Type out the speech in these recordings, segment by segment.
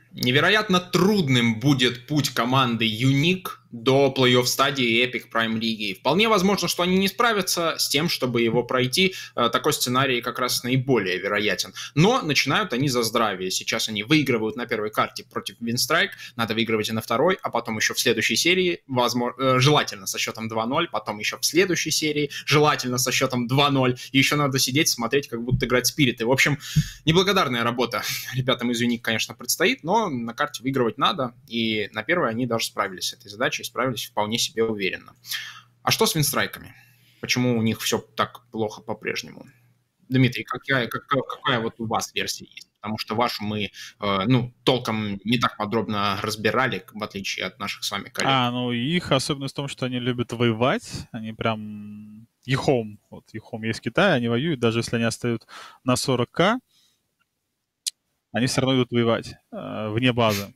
Невероятно трудным будет путь команды Unique до плей-офф стадии Epic Prime League. Вполне возможно, что они не справятся с тем, чтобы его пройти. Такой сценарий как раз наиболее вероятен. Но начинают они за здравие. Сейчас они выигрывают на первой карте против Winstrike. Надо выигрывать и на второй, а потом еще в следующей серии, желательно со счетом 2-0, потом еще в следующей серии, желательно со счетом 2-0. И еще надо сидеть, смотреть, как будут играть спириты. В общем, неблагодарная работа ребятам из Unique, конечно, предстоит, но на карте выигрывать надо. И на первой они даже справились с этой задачей, и справились вполне себе уверенно. А что с винстрайками? Почему у них все так плохо по-прежнему? Дмитрий, какая вот у вас версия есть? Потому что вашу мы толком не так подробно разбирали, в отличие от наших с вами коллег. Их особенность в том, что они любят воевать. Они прям Ехом. Вот Ехом есть в Китае, они воюют, даже если они остаются на 40к, они все равно идут воевать вне базы.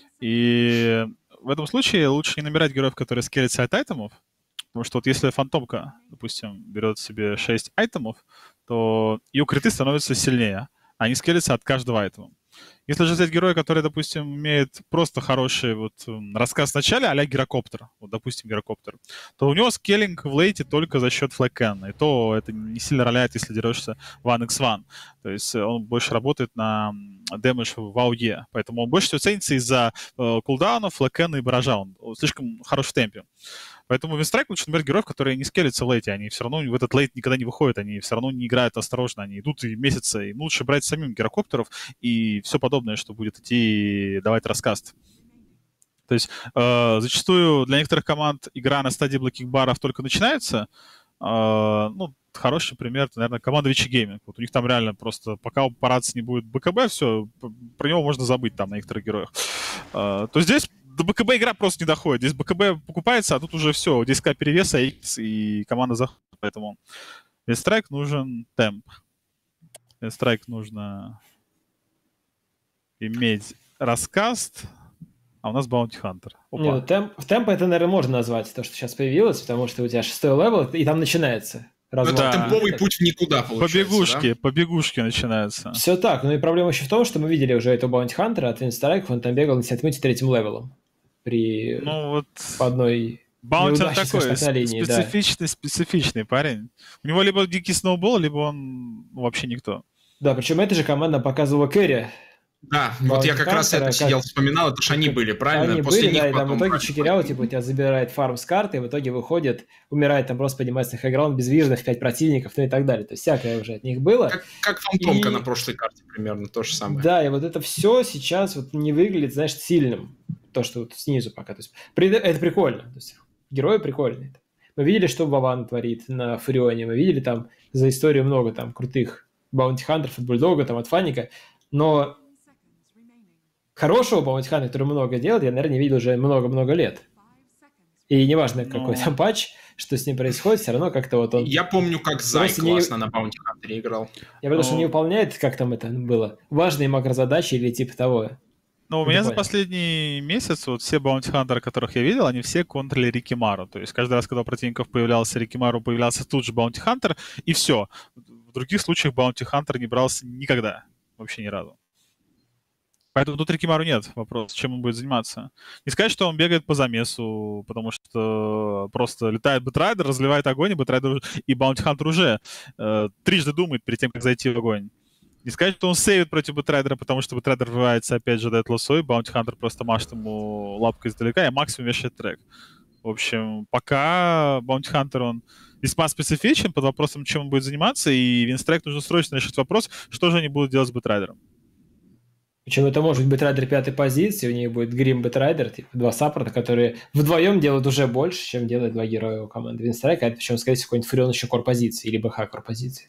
И в этом случае лучше не набирать героев, которые скелятся от айтемов, потому что вот если фантомка, допустим, берет себе 6 айтемов, то ее криты становятся сильнее, а они скелятся от каждого айтема. Если же взять героя, который, допустим, имеет просто хороший рассказ в начале, а-ля гирокоптер, вот, допустим, гирокоптер, то у него скеллинг в лейте только за счет флэкена, и то это не сильно роляет, если дерешься 1x1. То есть он больше работает на дэмэдж в АОЕ, поэтому он больше всего ценится из-за кулдаунов, флэкена и баража, он слишком хорош в темпе. Поэтому в Winstrike лучше набирать героев, которые не скелятся в лейте. Они все равно в этот лейт никогда не выходят, они все равно не играют осторожно, они идут и месяцы. Им лучше брать самим гирокоптеров и все подобное, что будет идти давать раскаст. То есть зачастую для некоторых команд игра на стадии блокинг-баров только начинается. Хороший пример, это, наверное, команда Vichy Gaming. Вот у них там реально просто пока параться не будет БКБ, все, про него можно забыть там на некоторых героях. То здесь до БКБ игра просто не доходит. Здесь БКБ покупается, а тут уже все, 10к перевеса, и команда заходит. Поэтому Winstrike нужен темп. Winstrike нужно иметь раскаст, а у нас Bounty Hunter. Темп это, наверное, можно назвать, то, что сейчас появилось, потому что у тебя 6-й левел, и там начинается. Это темповый путь в никуда, получается. Побегушки начинаются. Все так, и проблема еще в том, что мы видели уже этого Bounty Hunter от Winstrike, он там бегал на 73-м левелом. По одной Баунтер такой специфичный парень. У него либо дикий сноубол, либо он вообще никто. Да, причем эта же команда показывала Кэрри. Да, вот я как раз это сидел, вспоминал, это же они были, правильно? Они были, да, и там в итоге чекерял, у тебя забирает фарм с карты, и в итоге выходит, умирает там просто поднимается на хайграунд, безвижных 5 противников, и так далее. То есть всякое уже от них было. Как фантомка на прошлой карте примерно, то же самое. Да, и вот это все сейчас не выглядит, знаешь, сильным. То, что вот снизу пока. То есть, это прикольно. То есть, герои прикольные. Мы видели, что Вован творит на Фурионе, мы видели там за историю много там крутых баунти-хантеров от Бульдога, там от Фаника, но хорошего баунти-хантера, который много делает, я, наверное, не видел уже много-много лет. И неважно, какой там патч, что с ним происходит, все равно как-то вот он... Я помню, как Зай классно на баунти-хантере играл. Я потому что не выполняет, как там это было, важные макрозадачи или типа того. У меня за последний месяц вот все баунти-хантеры, которых я видел, они все контрили Рикимару. То есть каждый раз, когда у противников появлялся Рикимару, появлялся тут же баунти-хантер, и все. В других случаях баунти-хантер не брался никогда. Вообще ни разу. Поэтому тут Рикимару нет. Вопрос, чем он будет заниматься. Не сказать, что он бегает по замесу, потому что просто летает Бэтрайдер, разливает огонь, и баунти-хантер уже трижды думает перед тем, как зайти в огонь. Не сказать, что он сейвит против Бэтрайдера, потому что Бэтрайдер врывается, опять же, дает лосой, Баунти-хантер просто машет ему лапкой издалека и максимум вешает трек. В общем, пока Баунти-хантер, он весьма специфичен, под вопросом, чем он будет заниматься, и Winstrike нужно срочно решить вопрос, что же они будут делать с Бэтрайдером. Причем это может быть Бэтрайдер 5-й позиции, у них будет Грим Бэтрайдер, типа 2 саппорта, которые вдвоем делают уже больше, чем делают 2 героя у команды Winstrike, а это причем, скорее всего, какой-нибудь Фурион еще кор-позиции, или БХ кор-позиции.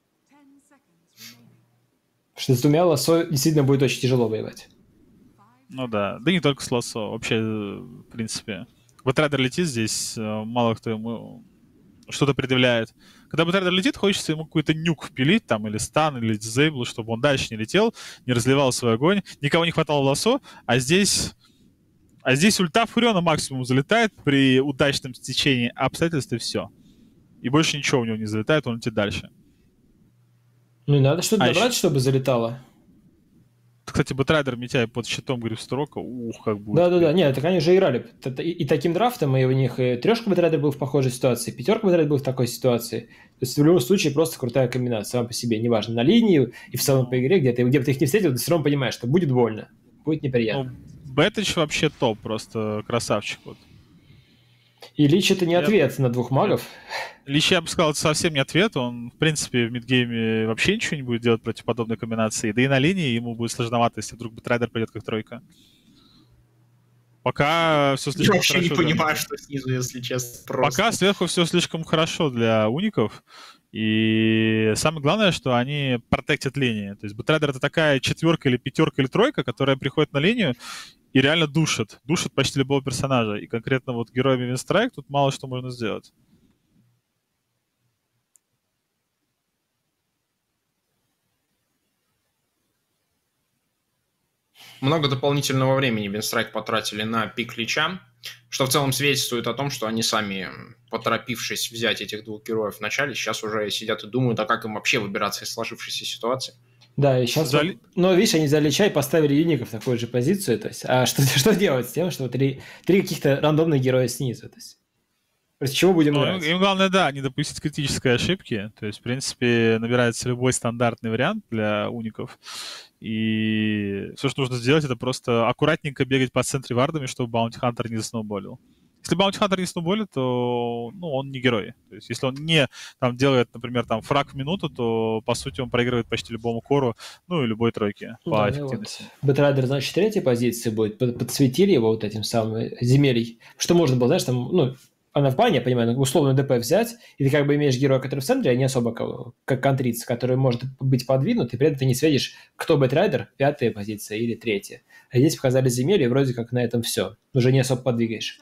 Что с двумя лосо действительно будет очень тяжело воевать. Да не только с лосо, вообще, в принципе. Бэтрайдер летит здесь, мало кто ему что-то предъявляет. Когда Бэтрайдер летит, хочется ему какой-то нюк впилить, там, или стан, или дизейбл, чтобы он дальше не летел, не разливал свой огонь, никого не хватало в лосо, а здесь ульта Фуриона максимум залетает при удачном стечении обстоятельств, и все. И больше ничего у него не залетает, он летит дальше. И надо что-то добрать, чтобы залетало. Кстати, Бэтрайдер Митяй под щитом Грифстрока, как будет. Да-да-да, нет, так они же играли и таким драфтом, и у них и трешка Бэтрайдер был в похожей ситуации, пятерка Бэтрайдер был в такой ситуации. То есть в любом случае просто крутая комбинация сама по себе, неважно, на линии и в целом по игре, где бы ты их не встретил, ты все равно понимаешь, что будет больно, будет неприятно. Бэтыч вообще топ, просто красавчик. Вот. И Лич это не ответ на двух магов. Лич, я бы сказал, это совсем не ответ. Он, в принципе, в мидгейме вообще ничего не будет делать против подобной комбинации. Да и на линии ему будет сложновато, если вдруг Бэтрайдер пойдет как тройка. Пока все слишком Я вообще хорошо. не понимаю, что снизу, если честно. Просто. Пока сверху все слишком хорошо для уников. И самое главное, что они протектят линии. То есть Бэтрайдер — это такая четверка или пятерка или тройка, которая приходит на линию и реально душит. Душит почти любого персонажа. И конкретно вот героями Винстрайк тут мало что можно сделать. Много дополнительного времени Винстрайк потратили на пик Лича, что в целом свидетельствует о том, что они сами, поторопившись взять этих двух героев в начале, сейчас уже сидят и думают, а как им вообще выбираться из сложившейся ситуации. Да, и сейчас... Но, видишь, они взяли Лича и поставили Юника в такую же позицию. То есть, а что делать с тем, что три каких-то рандомных героя снизу? То есть, против чего будем играть? Им главное, да, не допустить критической ошибки. То есть, в принципе, набирается любой стандартный вариант для уников. И все, что нужно сделать, это просто аккуратненько бегать по центре вардами, чтобы Баунти Хантер не засноуболил. Если Баунти Хантер не сноуболит, то он не герой. То есть, если он не делает, например, фраг в минуту, то, по сути, он проигрывает почти любому кору, и любой тройке по эффективности. Вот. Бэтрайдер, значит, третьей позиции будет. Подсветили его вот этим самым земелей. Что можно было, знаешь, она в плане, я понимаю, условно ДП взять, и ты как бы имеешь героя, который в центре, а не особо как контрица, который может быть подвинут, и при этом ты не светишь, кто Бэтрайдер, пятая позиция или третья. А здесь показали земли, и вроде как на этом все. Уже не особо подвигаешь.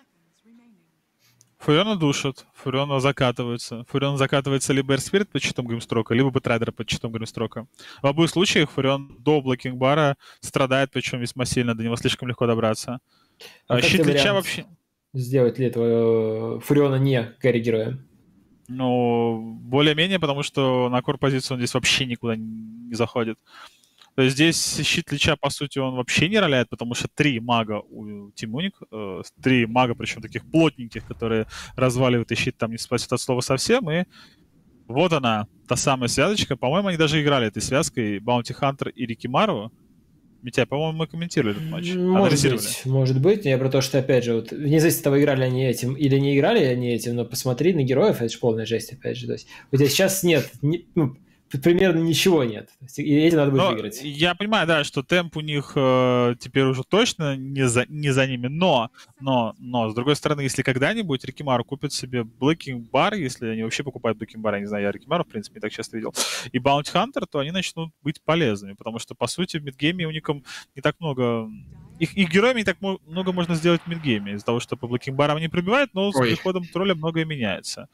Фуриона душит, Фуриона закатывается. Фурион закатывается либо Эрспирит под щитом Гримстрока, либо Бэтрайдер под щитом Гримстрока. В обоих случаях Фурион до блокинг-бара страдает, причем весьма сильно, до него слишком легко добраться. Щит Лича вообще... Сделать ли этого Фуриона не карри-героем? Более-менее, потому что на кор-позицию он здесь вообще никуда не заходит. То есть здесь щит Лича, по сути, он вообще не роляет, потому что 3 мага у Team Unic, 3 мага, причем таких плотненьких, которые разваливают и щит не спасет от слова совсем, и вот она, та самая связочка. По-моему, они даже играли этой связкой Баунти Хантер и Рикимару. Митя, по-моему, мы комментировали этот матч. Может быть. Я про то, что, опять же, не зависит от того, играли они этим или не играли они этим, но посмотри на героев, это же полная жесть, опять же. То есть у тебя сейчас нет, примерно ничего нет. И этим надо будет выиграть. Я понимаю, да, что темп у них теперь уже точно не за ними, но, с другой стороны, если когда-нибудь Рикимару купит себе Blacking Bar, если они вообще покупают Blacking Bar, я не знаю, я Рикимару, в принципе, не так часто видел, и Bounty Hunter, то они начнут быть полезными, потому что, по сути, в мидгейме уникам не так много... Их героями не так много можно сделать в мидгейме, из-за того, что по Blacking Bar'ам не пробивают, но с приходом тролля многое меняется.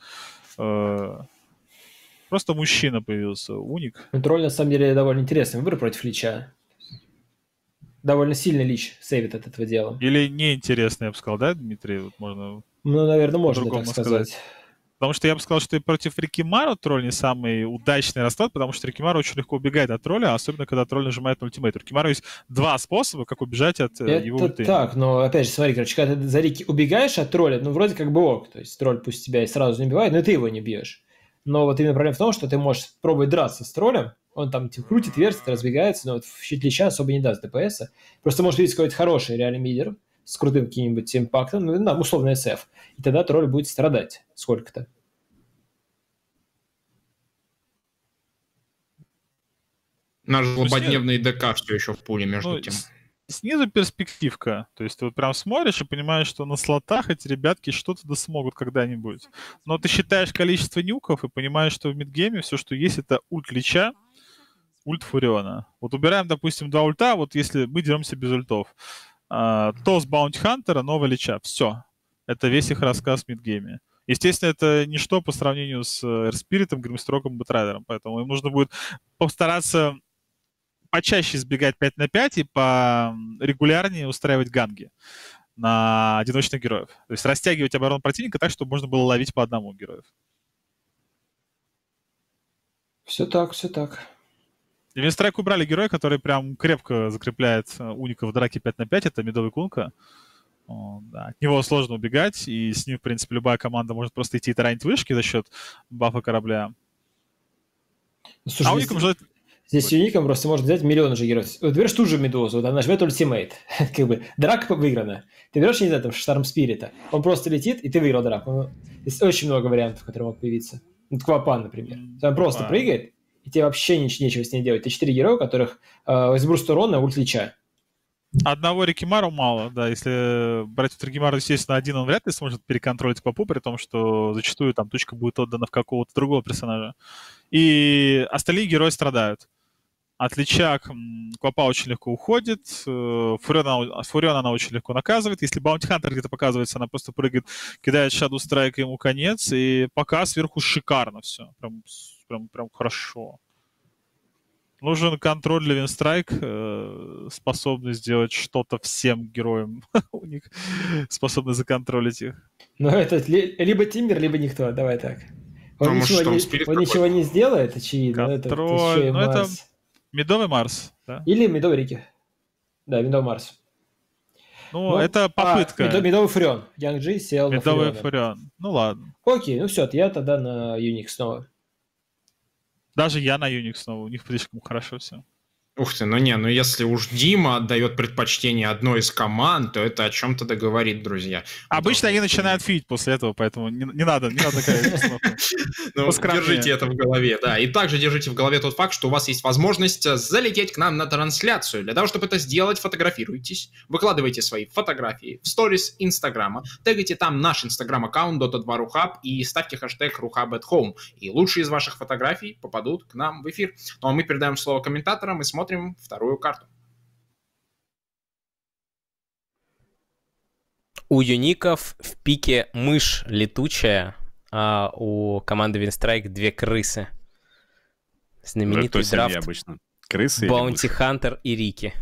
Просто мужчина появился, уник. Тролль, на самом деле, довольно интересный выбор против Лича. Довольно сильно Лич сейвит от этого дела. Или неинтересный, я бы сказал, да, Дмитрий? Вот можно наверное, можно так сказать. Потому что я бы сказал, что и против Рикимару тролль не самый удачный расклад, потому что Рикимару очень легко убегает от тролля, особенно когда тролль нажимает на ультимейт. У Рикимару есть 2 способа, как убежать от его ульты. Это так, но опять же, смотри, когда ты за Рики убегаешь от тролля, вроде как бы ок. То есть тролль пусть тебя и сразу не убивает, но ты его не бьешь. Но вот именно проблема в том, что ты можешь пробовать драться с троллем, он крутит, вертит, разбегается, но в щит Лича особо не даст ДПСа. Просто может видеть какой-то хороший реальный мидер с крутым каким-нибудь импактом, условно SF, и тогда тролль будет страдать сколько-то. Наш злободневный ДК все еще в пуле между тем. Снизу перспективка. То есть ты вот прям смотришь и понимаешь, что на слотах эти ребятки что-то да смогут когда-нибудь. Но ты считаешь количество нюков и понимаешь, что в мидгейме все, что есть, это ульт Лича, ульт Фуриона. Вот убираем, допустим, 2 ульта, вот если мы деремся без ультов. То с Баунти Хантера, нового Лича. Все. Это весь их рассказ в мидгейме. Естественно, это ничто по сравнению с Эрспиритом, Гримстроком, Бэтрайдером. Поэтому им нужно будет постараться почаще избегать 5 на 5 и порегулярнее устраивать ганги на одиночных героев. То есть растягивать оборону противника так, чтобы можно было ловить по одному героев. Все так, все так. И Винстрайк убрали героя, который прям крепко закрепляет уника в драке 5 на 5. Это мидовый Кунка. Да. От него сложно убегать, и с ним, в принципе, любая команда может просто идти и таранить вышки за счет бафа корабля. Слушай, а уником же... Здесь юником просто можно взять миллион же героев. Вот берешь ту же Медузу, вот она жмет ультимейт. Как бы драка выиграна. Ты берешь, не знаю, там, Шторм Спирита, он просто летит, и ты выиграл драку. Есть очень много вариантов, которые могут появиться. Вот Квапан, например. Он просто прыгает, и тебе вообще нечего с ней делать. Ты 4 героя, у которых возбруст урона, ульт лича. Одного Рикимару мало, да. Если брать вот Рикимару, естественно, один он вряд ли сможет переконтролить Квапу, при том, что зачастую там тучка будет отдана в какого-то другого персонажа. И остальные герои страдают. От Лича Квапа очень легко уходит, Фуриона она очень легко наказывает. Если Баунти Хантер где-то показывается, она просто прыгает, кидает Shadow Strike, ему конец. И пока сверху шикарно все. Прям хорошо. Нужен контроль для Винстрайк, способный сделать что-то всем героям. У них способны законтролить их. Ну, это либо Тимбер, либо никто. Давай так. Он ничего не сделает, очевидно. Контроль. Это Медовый Марс. Да? Или Медовый Рики. Да, Медовый Марс. Ну, это попытка. Медовый Фурион. Янг Джи сел на Фуриона. Медовый Фурион. Ну, ладно. Окей, ну все, я тогда на Юник снова. Даже я на Юник снова, у них слишком хорошо все. Ух ты, если уж Дима отдает предпочтение одной из команд, то это о чем-то договорит, друзья. Обычно они начинают фидить после этого, поэтому не надо такая установка. Держите это в голове, да. И также держите в голове тот факт, что у вас есть возможность залететь к нам на трансляцию. Для того, чтобы это сделать, фотографируйтесь, выкладывайте свои фотографии в сторис Инстаграма, тегайте там наш Инстаграм-аккаунт Dota2Ruhub и ставьте хэштег RuhubAtHome. И лучшие из ваших фотографий попадут к нам в эфир. Ну а мы передаем слово комментаторам и смотрим вторую карту. У юников в пике мышь летучая, а у команды Винстрайк 2 крысы. Знаменитый драфт обычно? Крысы Баунти Хантер и Рики.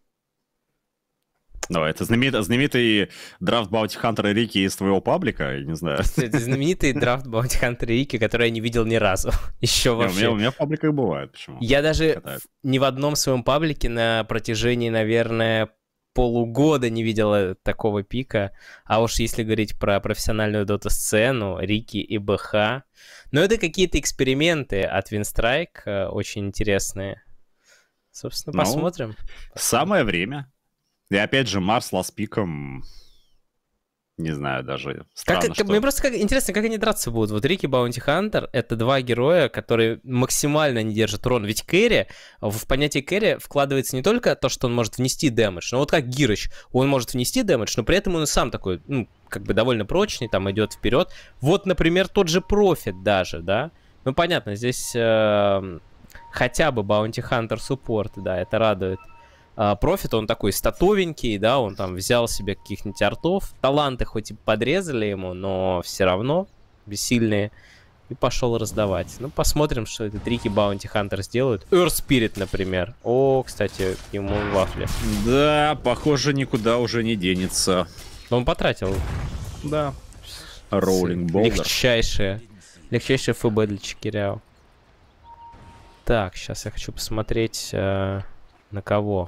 Давай, это знаменитый драфт Баунти Хантера и Рики из твоего паблика, я не знаю. Это знаменитый драфт Баунти Хантера и Рики, который я не видел ни разу. Еще вообще. У меня в пабликах бывает, почему? Я даже ни в одном своем паблике на протяжении, наверное, полугода не видел такого пика. А уж если говорить про профессиональную дота-сцену, Рики и БХ. Но это какие-то эксперименты от Винстрайк, очень интересные. Собственно, посмотрим. Самое время. И опять же, Марс ласпиком, не знаю, даже странно, что... Мне просто интересно, как они драться будут. Вот Рики и Баунти Хантер — это 2 героя, которые максимально не держат урон. Ведь кэрри, в понятие кэрри вкладывается не только то, что он может внести дэмэдж, но вот как Гирыч, он может внести дэмэдж, но при этом он сам такой, довольно прочный, там идет вперед. Вот, например, тот же Профит даже, да? Ну, понятно, здесь хотя бы Баунти Хантер суппорт, да, это радует. Профит, он такой статовенький, да, он там взял себе каких-нибудь артов. Таланты хоть и подрезали ему, но все равно бессильные. И пошел раздавать. Ну, посмотрим, что этот Рики Баунти Хантер сделают. Earth Spirit, например. О, кстати, ему вафли. Да, похоже, никуда уже не денется. Но он потратил. Да. Роллинг болдер. Легчайшее ФБ для Чикиряо. Так, сейчас я хочу посмотреть, на кого.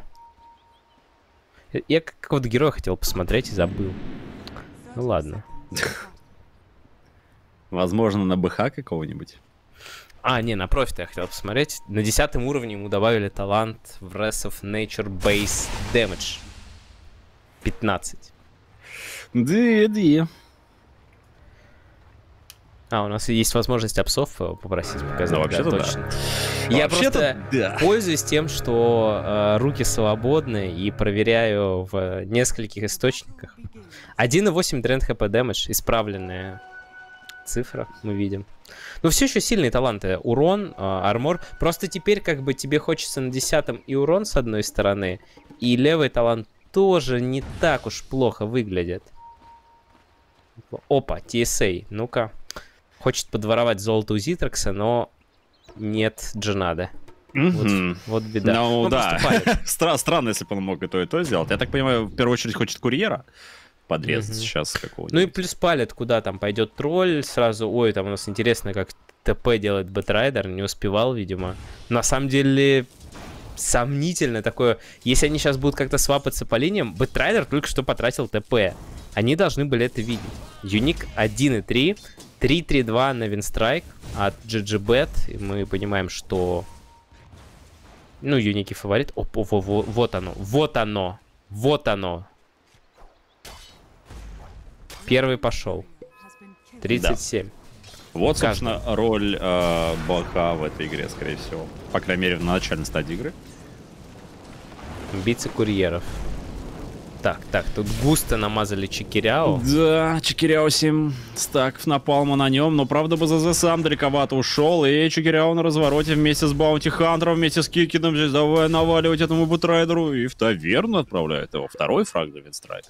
Я какого-то героя хотел посмотреть и забыл. Ну ладно. Возможно, на БХ какого-нибудь. Не, на Профита я хотел посмотреть. На 10-м уровне ему добавили талант в Wrath of Nature Base Damage. 15. Да. У нас есть возможность апсов попросить показать. Да, вообще-то точно. Я просто пользуюсь тем, что руки свободны, и проверяю в нескольких источниках. 1.8 Drain HP Damage, исправленная цифра, мы видим. Но все еще сильные таланты. Урон, армор. Просто теперь как бы тебе хочется на 10-м и урон с одной стороны, и левый талант тоже не так уж плохо выглядит. Опа, TSA, ну-ка. Хочет подворовать золото у Зитрекса, но нет Дженада. Вот беда. Ну да, странно, если бы он мог и то сделать. Я так понимаю, в первую очередь хочет курьера подрезать сейчас какого-нибудь. Ну и плюс палит, куда там пойдет тролль сразу. Ой, там у нас интересно, как ТП делает Бэтрайдер. Не успевал, видимо. На самом деле, сомнительное такое. Если они сейчас будут как-то свапаться по линиям, Бэтрайдер только что потратил ТП. Они должны были это видеть. Юник 1-3, 3-3-2 на Винстрайк от GGBet. И мы понимаем, что... Ну, Юники фаворит. Вот оно, вот оно, вот оно. Первый пошел. 37. Да. Вот, собственно, роль БК в этой игре, скорее всего. По крайней мере, на начальной стадии игры. Убийцы курьеров. Так, тут густо намазали Чикиряо. Да, Чикиряо 7 стаков напалма на нем, но правда БЗЗ сам далековато ушел, и Чикиряо на развороте вместе с Баунти Хантером, вместе с Кикиным здесь давай наваливать этому Бэтрайдеру, и в таверну отправляет его. Второй фраг для Винстрайк.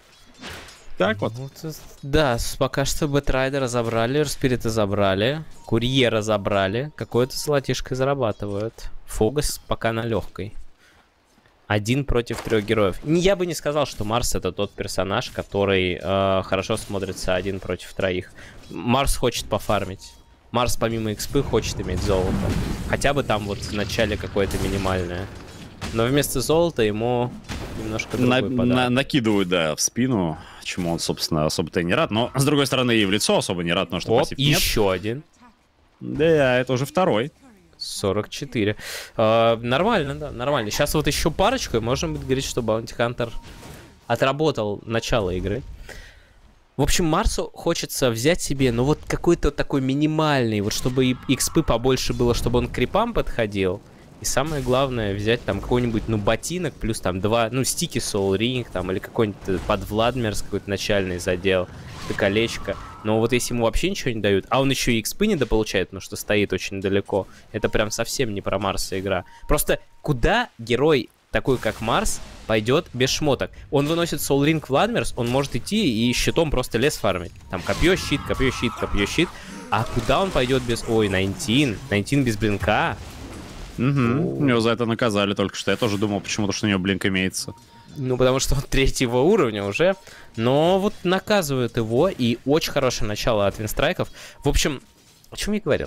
Так вот. Да, пока что Бэтрайдера забрали, Спирита забрали, Курьера забрали, какое-то золотишко зарабатывают. Фогас пока на легкой. 1 против 3 героев. Я бы не сказал, что Марс это тот персонаж, который хорошо смотрится 1 против 3. Марс хочет пофармить. Марс помимо экспы хочет иметь золото. Хотя бы там вот в начале какое-то минимальное. Но вместо золота ему немножко другой подарок. Накидывают, да, в спину, чему он, собственно, особо-то и не рад. Но, с другой стороны, и в лицо особо не рад, потому что пассив нет. Еще один. Да, это уже второй. 44. Нормально, да, нормально. Сейчас вот еще парочку, и можем говорить, что Баунти Хантер отработал начало игры. В общем, Марсу хочется взять себе, ну вот какой-то такой минимальный, вот чтобы и экспы побольше было, чтобы он к крипам подходил. И самое главное, взять там какой-нибудь, ну, ботинок, плюс там 2, ну, стики Soul Ring, там, или какой-нибудь под Владмирс какой-то начальный задел, это колечко. Но вот если ему вообще ничего не дают, а он еще и экспы недополучает, потому что стоит очень далеко, это прям совсем не про Марса игра. Просто куда герой такой, как Марс, пойдет без шмоток? Он выносит Soul Ring Владмирс, он может идти и щитом просто лес фармить. Там копье, щит, копье, щит, копье, щит. А куда он пойдет без... Ой, 19 без блинка. Угу. Его за это наказали только что. Я тоже думал почему-то, что у него блинк имеется. Ну, потому что он 3-го уровня уже. Но вот наказывают его, и очень хорошее начало от Винстрайков. В общем, о чем я говорил?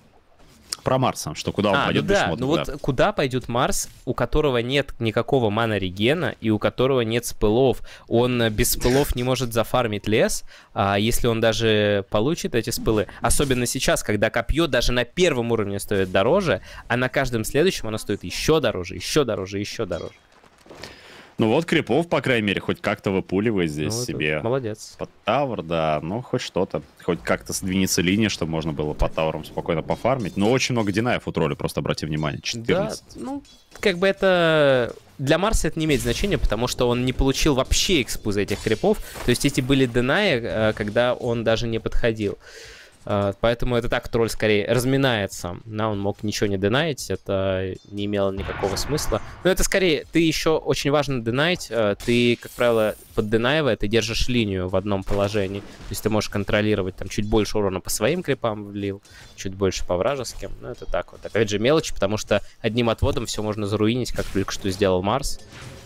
Про Марса, что куда он пойдет без шмоток. Ну вот куда пойдет Марс, у которого нет никакого мана-регена и у которого нет спылов. Он без спылов не может зафармить лес, а если он даже получит эти спылы, особенно сейчас, когда копье даже на первом уровне стоит дороже, а на каждом следующем оно стоит еще дороже, еще дороже, еще дороже. Ну вот крипов, по крайней мере, хоть как-то выпуливает здесь ну, себе. Молодец. Под тавер, да, ну хоть что-то. Хоть как-то сдвинется линия, чтобы можно было по таверам спокойно пофармить. Но очень много динаев у тролля, просто обрати внимание, 14. Да, ну, как бы это... Для Марса это не имеет значения, потому что он не получил вообще экспу за этих крипов. То есть эти были денаи, когда он даже не подходил. Поэтому это так, тролль скорее разминается. Да, он мог ничего не денаить, это не имело никакого смысла. Но это скорее, ты еще очень важно денаить. Ты, как правило, подденаивая, ты держишь линию в одном положении. То есть ты можешь контролировать, там, чуть больше урона по своим крипам влил, чуть больше по вражеским. Ну, это так вот. Опять же, мелочь, потому что одним отводом все можно заруинить, как только что сделал Марс.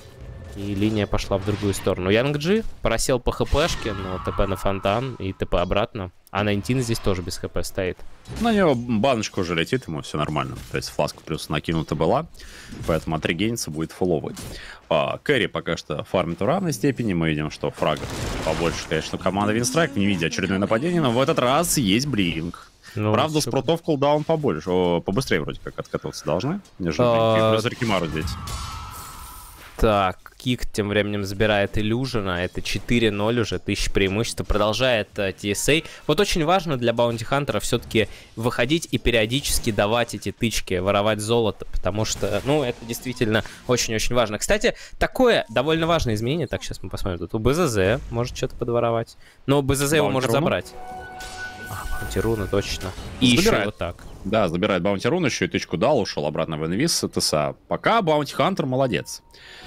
И линия пошла в другую сторону. Янг Джи просел по хпшке, но ТП на фонтан и ТП обратно. А 19 здесь тоже без хп стоит. На него баночка уже летит, ему все нормально. То есть фласку плюс накинута была, поэтому отрегениться будет фуловый. Кэрри пока что фармит в равной степени. Мы видим, что фрагов побольше, конечно, команда Винстрайк. Не видя очередное нападение, но в этот раз есть блинк. Ну, правда, с протов кулдаун побольше. Побыстрее вроде как откатываться должны, нежели плюс Рикимару здесь. Так, Кик тем временем забирает Иллюжина. Это 4-0 уже, 1000 преимущества. Продолжает TSA. Вот очень важно для Баунти Хантера все-таки выходить и периодически давать эти тычки, воровать золото. Потому что, ну, это действительно очень-очень важно. Кстати, такое довольно важное изменение. Так, сейчас мы посмотрим. Тут у БЗЗ может что-то подворовать. Но БЗЗ его может забрать. Баунти-руна, точно. И забирает. Еще вот так. Да, забирает Баунти-руну, еще и тычку дал, ушел обратно в инвиз с ТСА. Пока Баунти Хантер молодец.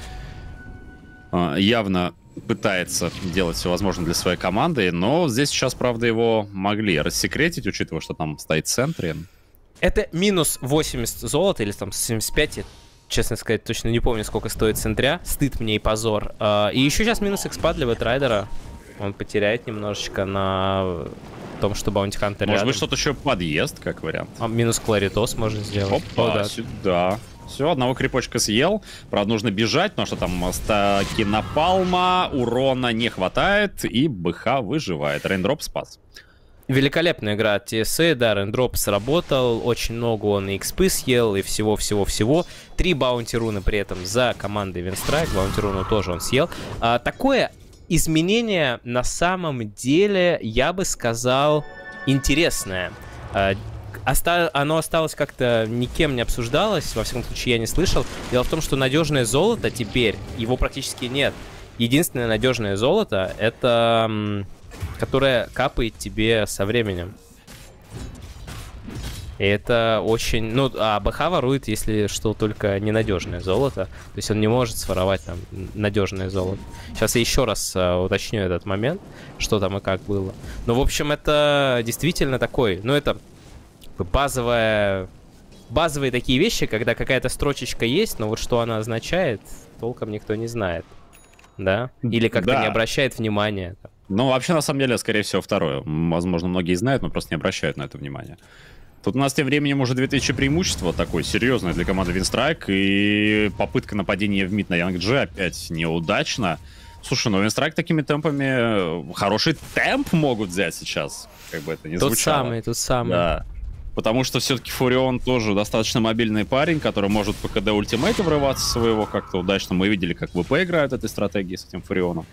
Явно пытается делать все возможное для своей команды, но здесь сейчас, правда, его могли рассекретить, учитывая, что там стоит в центре. Это минус 80 золота, или там 75, я, честно сказать, точно не помню, сколько стоит центря. Стыд мне и позор. И еще сейчас минус экспа для Бэтрайдера. Он потеряет немножечко на том, что Баунти Хантер Может быть, что-то еще подъезд, как вариант. Минус Кларитос можно сделать. Опа, да. Сюда. Все, одного крипочка съел. Правда, нужно бежать, потому что там стаки напалма, урона не хватает, и БХ выживает. Рейндроп спас. Великолепная игра от TSA, да, Рейндроп сработал, очень много он и экспы съел, и всего-всего-всего. 3 баунти-руна при этом за командой Винстрайк, баунти-руну тоже он съел. Такое изменение на самом деле, я бы сказал, интересное. Оно осталось как-то никем не обсуждалось, во всяком случае я не слышал. Дело в том, что надежное золото теперь, его практически нет. Единственное надежное золото, это которое капает тебе со временем. И это очень... Ну, а БХ ворует, если что, только ненадежное золото. То есть он не может своровать там надежное золото. Сейчас я еще раз уточню этот момент, что там и как было. Ну, в общем, это действительно такой... Ну, это базовые такие вещи, когда какая-то строчечка есть, но вот что она означает, толком никто не знает. Да? Или как-то не обращает внимания. Ну, вообще, на самом деле, скорее всего, второе. Возможно, многие знают, но просто не обращают на это внимания. Тут у нас тем временем уже 2000 преимущества такое серьезное для команды Винстрайк. И попытка нападения в мид на Янг-Джи опять неудачно. Слушай, ну Винстрайк такими темпами хороший темп могут взять сейчас. Как бы это ни звучало. Тот самый. Да. Потому что все-таки Фурион тоже достаточно мобильный парень, который может по КД ультимейта врываться своего как-то удачно. Мы видели, как ВП играют этой стратегией с этим Фурионом.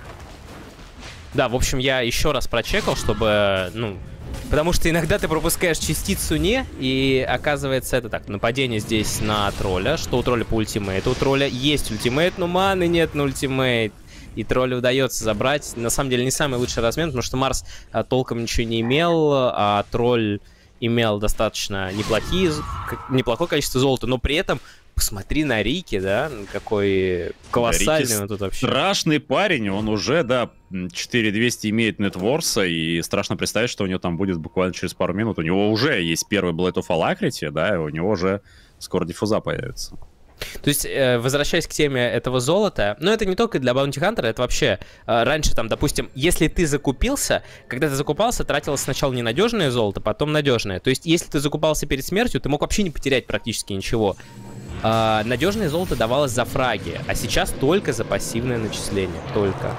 Да, в общем, я еще раз прочекал, чтобы, ну... Потому что иногда ты пропускаешь частицу не, и оказывается это так. Нападение здесь на тролля, что у тролля по ультимейту. У тролля есть ультимейт, но маны нет на ультимейт. И троллю удается забрать. На самом деле не самый лучший размен, потому что Марс толком ничего не имел, а тролль имел достаточно неплохое количество золота, но при этом посмотри на Рики, да, какой колоссальный он тут вообще. Страшный парень, он уже, да, 4200 имеет нетворса, и страшно представить, что у него там будет буквально через пару минут. У него уже есть первый Blade of Alacrity, да, и у него уже скоро диффуза появится. То есть, возвращаясь к теме этого золота, но это не только для Bounty Hunter, это вообще раньше там, допустим, если ты закупился, когда ты закупался, тратилось сначала ненадежное золото, потом надежное. То есть, если ты закупался перед смертью, ты мог вообще не потерять практически ничего. Надежное золото давалось за фраги, а сейчас только за пассивное начисление, только.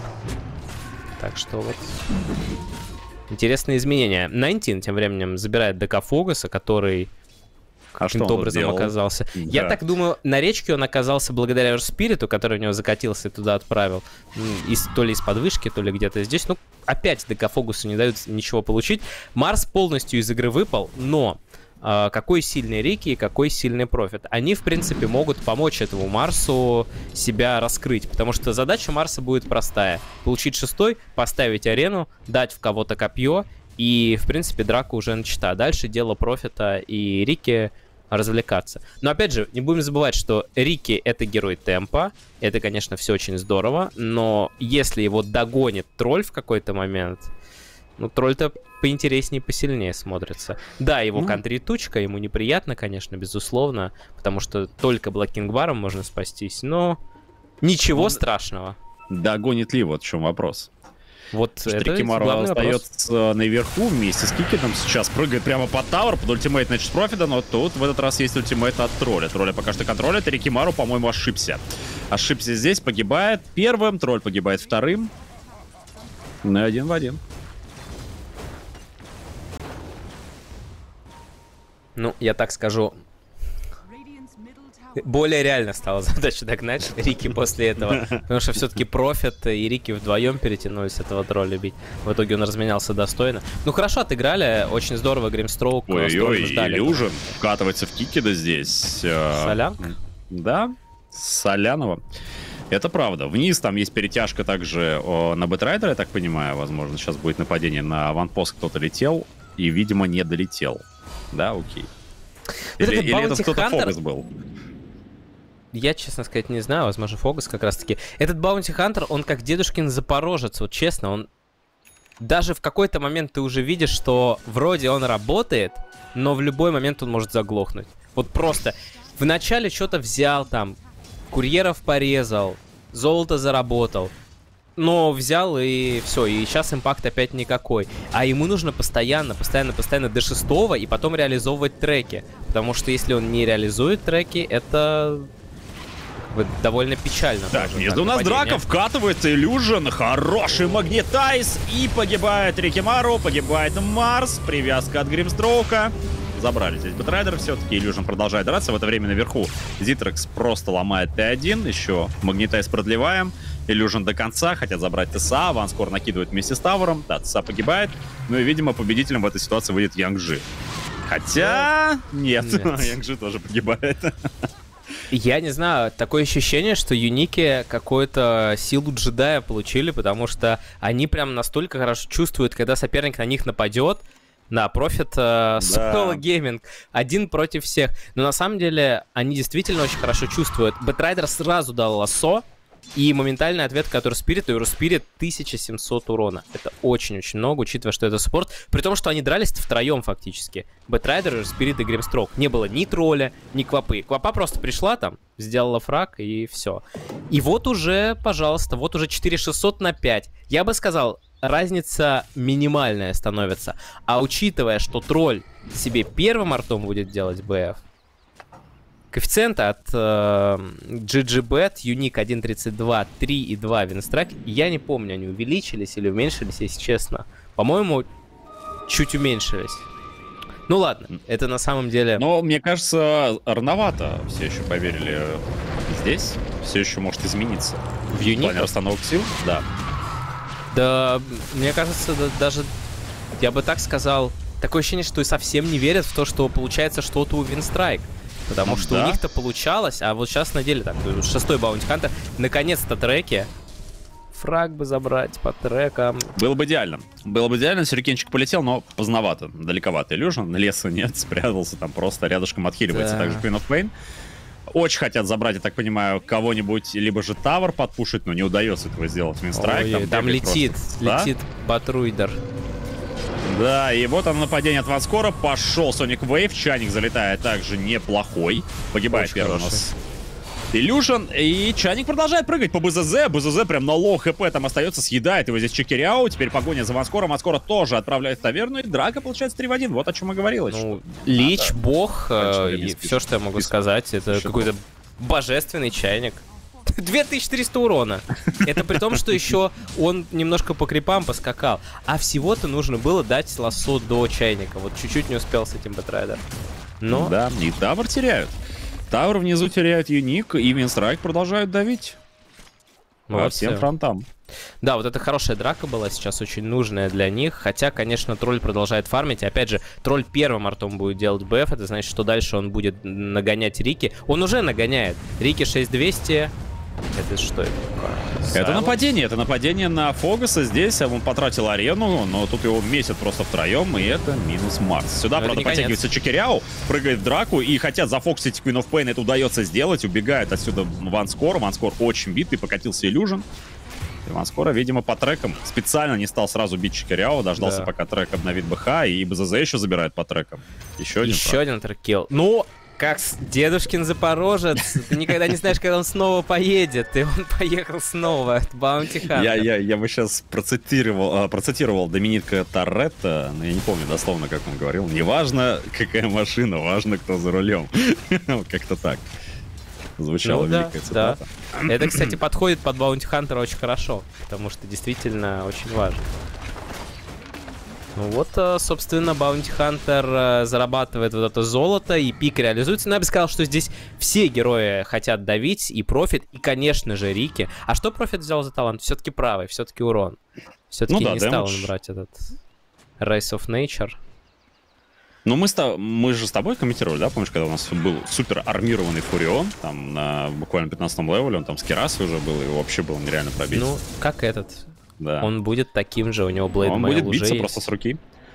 Так что вот... Интересные изменения. 19 тем временем забирает ДК Фогаса, который... каким-то образом оказался. Да. Я так думаю, на речке он оказался благодаря Спириту, который у него закатился и туда отправил. То ли из подвышки, то ли где-то здесь. Ну, опять ДК Фогусу не дают ничего получить. Марс полностью из игры выпал, но какой сильный Рики и какой сильный Профит. Они, в принципе, могут помочь этому Марсу себя раскрыть, потому что задача Марса будет простая. Получить 6-й, поставить арену, дать в кого-то копье, и, в принципе, драка уже начата. Дальше дело Профита и Рики развлекаться. Но, опять же, не будем забывать, что Рики — это герой темпа. Это, конечно, все очень здорово. Но если его догонит тролль в какой-то момент, ну, тролль-то поинтереснее и посильнее смотрится. Да, его контритучка, ему неприятно, конечно, безусловно, потому что только блокинг-баром можно спастись, но ничего страшного. Догонит ли, вот в чем вопрос. Вот это Рикимару остается наверху вместе с Кикидом. Сейчас прыгает прямо под тавер, под ультимейт Нечс Профита, но тут в этот раз есть ультимейт от тролля. Тролля пока что контролит, и Рикимару, по-моему, ошибся. Ошибся здесь, погибает первым, тролль погибает вторым. Ну и 1 в 1. Ну, я так скажу, более реально стала задача догнать Рики после этого. Потому что все-таки Профит и Рики вдвоем перетянулись этого тролля бить. В итоге он разменялся достойно. Ну, хорошо отыграли. Очень здорово Гримстроук. Ой-ой, Илюжин вкатывается в Кикида здесь. Солянка? Да, Солянова. Это правда. Вниз там есть перетяжка также на Бэтрайдера, я так понимаю. Возможно, сейчас будет нападение на аванпост. Кто-то летел и, видимо, не долетел. Да, окей. Или это кто-то Фогас был? Я, честно сказать, не знаю. Возможно, Фогас как раз-таки. Этот Баунти Хантер, он как дедушкин Запорожец. Вот честно, он... Даже в какой-то момент ты уже видишь, что вроде он работает, но в любой момент он может заглохнуть. Вот просто вначале что-то взял там, курьеров порезал, золото заработал. но взял и все, и сейчас импакт опять никакой. А ему нужно постоянно до 6-го и потом реализовывать треки. Потому что если он не реализует треки, это довольно печально. Так, между у нас драка, вкатывается Illusion, хороший магнетайз, и погибает Рикимару, погибает Марс, привязка от Гримстроука. Забрали здесь Бэтрайдер все-таки, Illusion продолжает драться, в это время наверху Зитрекс просто ломает Т1, еще магнетайз продлеваем, Illusion до конца, хотят забрать ТСА, Ванскор накидывает вместе с Тавером, да, ТСА погибает, ну и, видимо, победителем в этой ситуации выйдет Янгжи. Хотя... Нет. Янгжи тоже погибает. Я не знаю, такое ощущение, что юники какую-то силу джедая получили, потому что они прям настолько хорошо чувствуют, когда соперник на них нападет. Да, Profit Solo Gaming 1 против всех. Но на самом деле они действительно очень хорошо чувствуют. Бэтрайдер сразу дал лассо, и моментальный ответ, который Спирит, и у Спирит 1700 урона. Это очень-очень много, учитывая, что это саппорт. При том, что они дрались втроем фактически. Бэтрайдер, Спирит и Гримстроук. Не было ни тролля, ни Квапы. Квапа просто пришла там, сделала фраг, и все. И вот уже, пожалуйста, вот уже 4600 на 5. Я бы сказал, разница минимальная становится. А учитывая, что тролль себе первым артом будет делать БФ, коэффициенты от GGBet, Unique 1.32, 3 и 2 Винстрайк, я не помню, они увеличились или уменьшились, если честно. По-моему, чуть уменьшились. Ну ладно, это на самом деле... Но мне кажется, рановато все еще поверили здесь. Все еще может измениться. В Unique? В плане расстановок сил? Да. Да, мне кажется, даже, я бы так сказал, такое ощущение, что и совсем не верят в то, что получается что-то у Винстрайк. Потому что у них-то получалось, а вот сейчас на деле так, 6-й Баунти Хантер, наконец-то треки. Фраг бы забрать по трекам. Было бы идеально. Было бы идеально, сюрикенчик полетел, но поздновато, далековато. Illusion, леса нет, спрятался там просто рядышком отхиливается. Да. Также Queen of Pain. Очень хотят забрать, я так понимаю, кого-нибудь, либо же Тавер подпушить, но не удается этого сделать. Винстрайк там летит Патруйдер. Да, и вот оно нападение от Ванскора. Пошел Sonic Wave. Чайник залетает также неплохой. Погибает первый у нас Illusion. И Чайник продолжает прыгать по БЗЗ. БЗЗ прям на лоу хп там остается, съедает его здесь Чекиряу. Теперь погоня за Ванскором. Ванскора тоже отправляет в таверну. И драка получается 3 в 1. Вот о чем и говорилось. Ну, Лич, бог. И все, что я могу сказать, это какой-то божественный Чайник. 2300 урона. Это при том, что еще он немножко по крипам поскакал. А всего-то нужно было дать лассо до Чайника. Вот чуть-чуть не успел с этим Бэтрайдер. Но... Да, и Тавер теряют. Тавер внизу теряют Юник, и Винстрайк продолжают давить. По всем фронтам. Да, вот это хорошая драка была сейчас, очень нужная для них. Хотя, конечно, тролль продолжает фармить. И опять же, тролль первым артом будет делать БФ. Это значит, что дальше он будет нагонять Рики. Он уже нагоняет. Рики 6200. Это что это? Это нападение на Фогаса. Здесь он потратил арену, но тут его месят просто втроем, и это минус Марс. Сюда, правда, подтягивается Чекиряу, прыгает в драку, и хотят зафоксить Queen of Pain, это удается сделать, убегает отсюда Ванскор. Ванскор очень битый, покатился Illusion. И Ванскора, видимо, по трекам специально не стал сразу бить Чекиряу, дождался, пока трек обновит БХ, и БЗЗ еще забирает по трекам. Еще один треккилл. Ну... Как дедушкин Запорожец, ты никогда не знаешь, когда он снова поедет, и он поехал снова от Баунти Хантер. Я бы сейчас процитировал Доминика Торетто, но я не помню дословно, как он говорил. Не важно, какая машина, важно, кто за рулем. Как-то так. Звучала великая цитата. Да. Это, кстати, подходит под Баунти Хантера очень хорошо, потому что действительно очень важно. Ну вот, собственно, Баунти Хантер зарабатывает вот это золото, и пик реализуется. Но я бы сказал, что здесь все герои хотят давить, и Профит, и, конечно же, Рики. А что Профит взял за талант? Все-таки правый, все-таки урон. Все-таки не стал он брать этот Rise of Nature. Ну, мы же с тобой комментировали, да, помнишь, когда у нас был супер армированный Фурион, там на буквально 15-м левеле, он там с Керасой уже был, и вообще было нереально пробить. Ну, как этот... Да. Он будет таким же, у него Blade Mail он будет уже биться есть. просто с руки.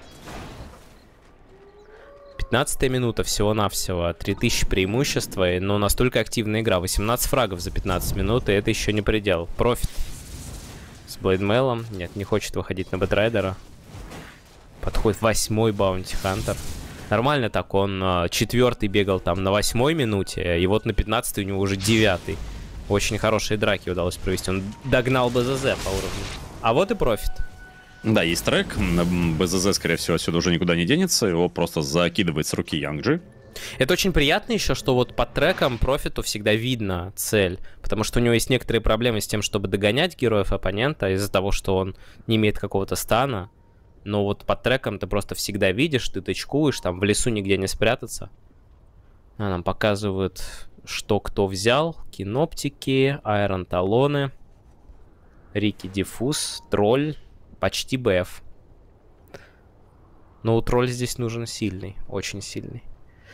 15-я минута всего-навсего, 3000 преимущества, но настолько активная игра. 18 фрагов за 15 минут, и это еще не предел. Профит с Blade Mail. Нет, не хочет выходить на Бэтрайдера. Подходит 8-й Баунти Хантер. Нормально так, он 4-й бегал там на 8-й минуте, и вот на 15-й у него уже 9-й. Очень хорошие драки удалось провести. Он догнал БЗЗ по уровню. А вот и профит. Да, есть трек. БЗЗ, скорее всего, отсюда уже никуда не денется. Его просто закидывает с руки Янг-Джи. Это очень приятно еще, что вот под треком профиту всегда видно цель. Потому что у него есть некоторые проблемы с тем, чтобы догонять героев оппонента из-за того, что он не имеет какого-то стана. Но вот под треком ты просто всегда видишь, ты тычкуешь, там в лесу нигде не спрятаться. Нам показывают, что кто взял. Киноптики, Айрон Талоны, Рики Диффуз, Тролль, почти БФ. Но у Тролль здесь нужен сильный, очень сильный.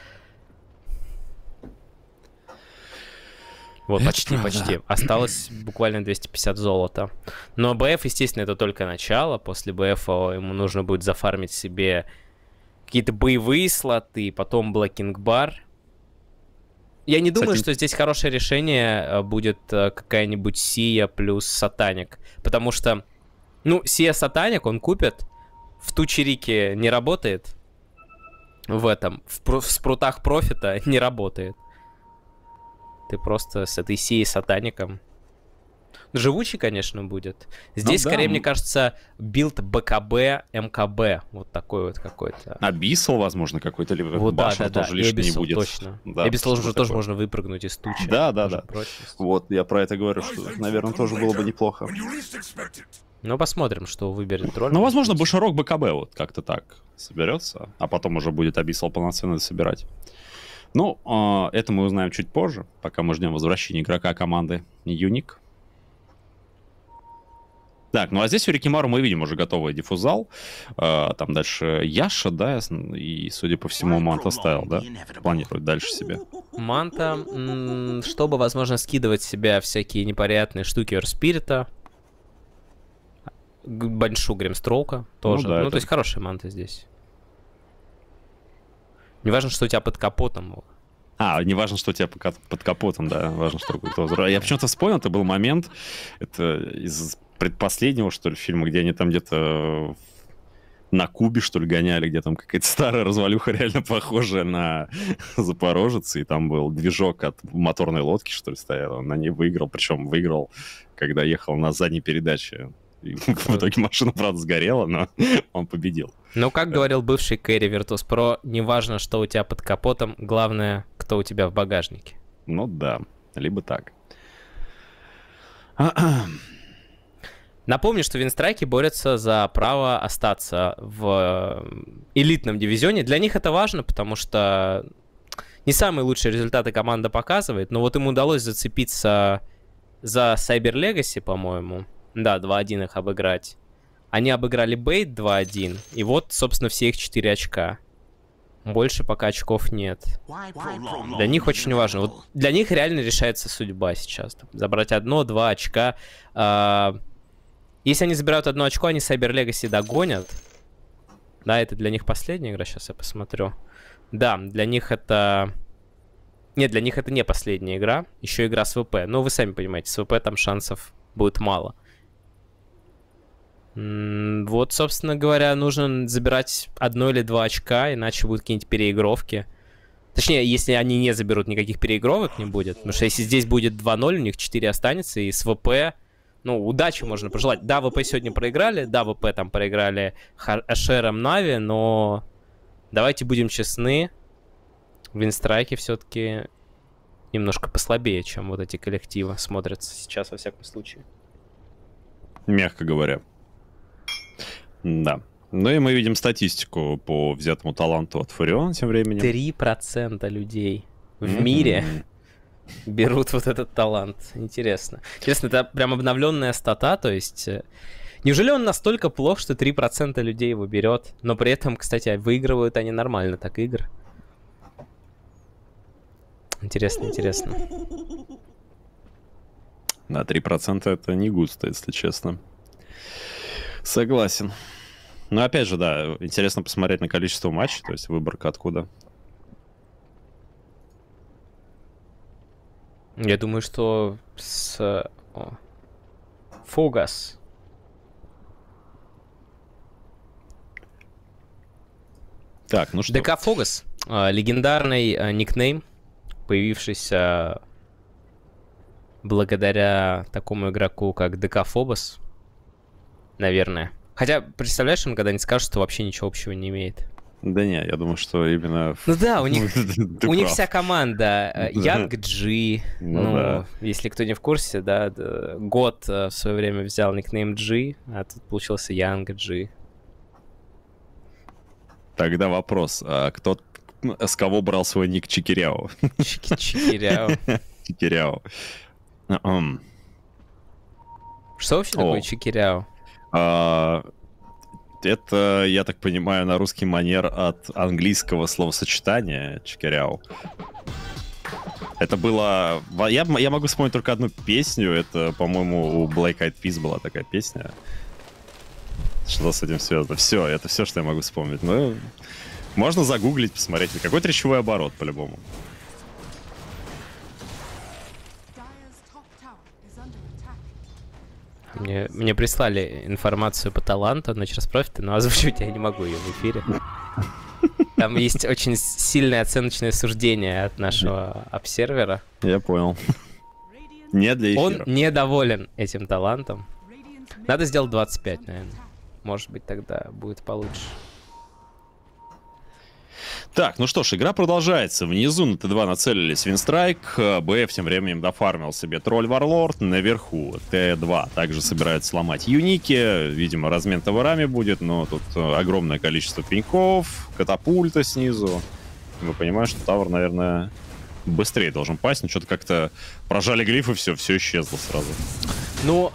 Вот, почти. Осталось буквально 250 золота. Но БФ, естественно, это только начало. После БФ ему нужно будет зафармить себе какие-то боевые слоты, потом блокинг-бар. Я не думаю, что здесь хорошее решение будет какая-нибудь Сия плюс Сатаник. Потому что, ну, Сия Сатаник он купит, в Тучерике не работает. В этом, в спрутах профита не работает. Ты просто с этой Сией Сатаником. Живучий, конечно, будет. Здесь, скорее, мне кажется, билд БКБ, МКБ. Вот такой вот какой-то. Абиссал, возможно, какой-то, либо вот, Башен тоже лишний не будет. Точно. Да, Эбиссал уже тоже можно выпрыгнуть из тучи. Да. Вот, я про это говорю, что, наверное, тоже было бы неплохо. Ну, посмотрим, что выберет Тролль. Ну, возможно, Бушарок БКБ вот как-то так соберется, а потом уже будет Абиссал полноценно собирать. Ну, это мы узнаем чуть позже, пока мы ждем возвращения игрока команды Юник. Так, ну а здесь у Рикимару мы видим уже готовый диффузал. Там дальше Яша, да, и, судя по всему, Манта ставил, да? Планирует дальше себе. Манта, чтобы, возможно, скидывать с себя всякие непонятные штуки Эрспирита. Баншу Гримстроука тоже. Ну, то есть хорошая манта здесь. Не важно, что у тебя под капотом. Не важно, что у тебя под капотом, да. Важно, что кто-то взрывает. Я почему-то вспомнил, это был момент, это из предпоследнего, что ли, фильма, где они там где-то на Кубе, что ли, гоняли, где там какая-то старая развалюха, реально похожая на Запорожец, и там был движок от моторной лодки, что ли, стоял. Он на ней выиграл, причем выиграл, когда ехал на задней передаче. И в итоге машина, правда, сгорела, но он победил. Ну, как говорил бывший Кэрри Virtus.pro, не важно, что у тебя под капотом, главное, кто у тебя в багажнике. Ну да, либо так. Напомню, что Винстрайки борются за право остаться в элитном дивизионе. Для них это важно, потому что не самые лучшие результаты команда показывает, но вот им удалось зацепиться за Cyber Legacy, по-моему. Да, 2-1 их обыграть. Они обыграли Бейт 2-1, и вот, собственно, все их 4 очка. Больше пока очков нет. Для них очень важно. Вот для них реально решается судьба сейчас. Забрать 1-2 очка. Если они забирают 1 очко, они Cyber Legacy догонят. Да, это для них последняя игра, сейчас я посмотрю. Да, для них это... Нет, для них это не последняя игра. Еще игра с ВП. Но вы сами понимаете, с ВП там шансов будет мало. Вот, собственно говоря, нужно забирать 1 или 2 очка, иначе будут какие-нибудь переигровки. Точнее, если они не заберут, никаких переигровок не будет. Потому что если здесь будет 2-0, у них 4 останется, и с ВП, ну, удачи можно пожелать. Да, ВП сегодня проиграли, да, ВП там проиграли Ашером Нави, но давайте будем честны, Винстрайки все-таки немножко послабее, чем вот эти коллективы смотрятся сейчас, во всяком случае. Мягко говоря. Да. Ну и мы видим статистику по взятому таланту от Фуриона тем временем. 3% людей в мире берут вот этот талант. Интересно. Интересно, это прям обновленная стата, то есть... Неужели он настолько плох, что 3% людей его берет, но при этом, кстати, выигрывают они нормально так игры? Интересно, интересно. Да, 3% это не густо, если честно. Согласен. Но опять же, да, интересно посмотреть на количество матчей, то есть выборка откуда. Я думаю, что с... Фогас. Так, ну что? ДК Фогас. Легендарный никнейм, появившийся благодаря такому игроку, как ДК Фобос, наверное. Хотя, представляешь, он когда-нибудь скажет, что вообще ничего общего не имеет. Да не, я думаю, что именно... Ну да, у них прав. вся команда. Янг G, да. если кто не в курсе, да, год в свое время взял никнейм G, а тут получился Янг G. Тогда вопрос, а кто с кого брал свой ник Чикиряо? Чикиряо. Чикиряо. Что вообще такое Чикиряо? Это, я так понимаю, на русский манер от английского словосочетания чикиряо. Это было... Я могу вспомнить только одну песню. Это, по-моему, у Black Eyed Peas была такая песня. Что с этим связано? Все, это все, что я могу вспомнить. Ну, можно загуглить, посмотреть. Какой-то речевой оборот, по-любому. Мне прислали информацию по таланту на Чарспрофите, но озвучивать я не могу ее в эфире. Там есть очень сильное оценочное суждение от нашего обсервера. Я понял. Не для эфира. Он недоволен этим талантом. Надо сделать 25, наверное. Может быть, тогда будет получше. Так, ну что ж, игра продолжается. Внизу на Т2 нацелились Винстрайк. БФ тем временем дофармил себе Тролль Варлорд. Наверху Т2 также собирается сломать Юники. Видимо, размен товарами будет, но тут огромное количество пеньков, катапульта снизу. Мы понимаем, что тавр, наверное, быстрее должен пасть. Но что-то как-то прожали глифы, все исчезло сразу. Ну,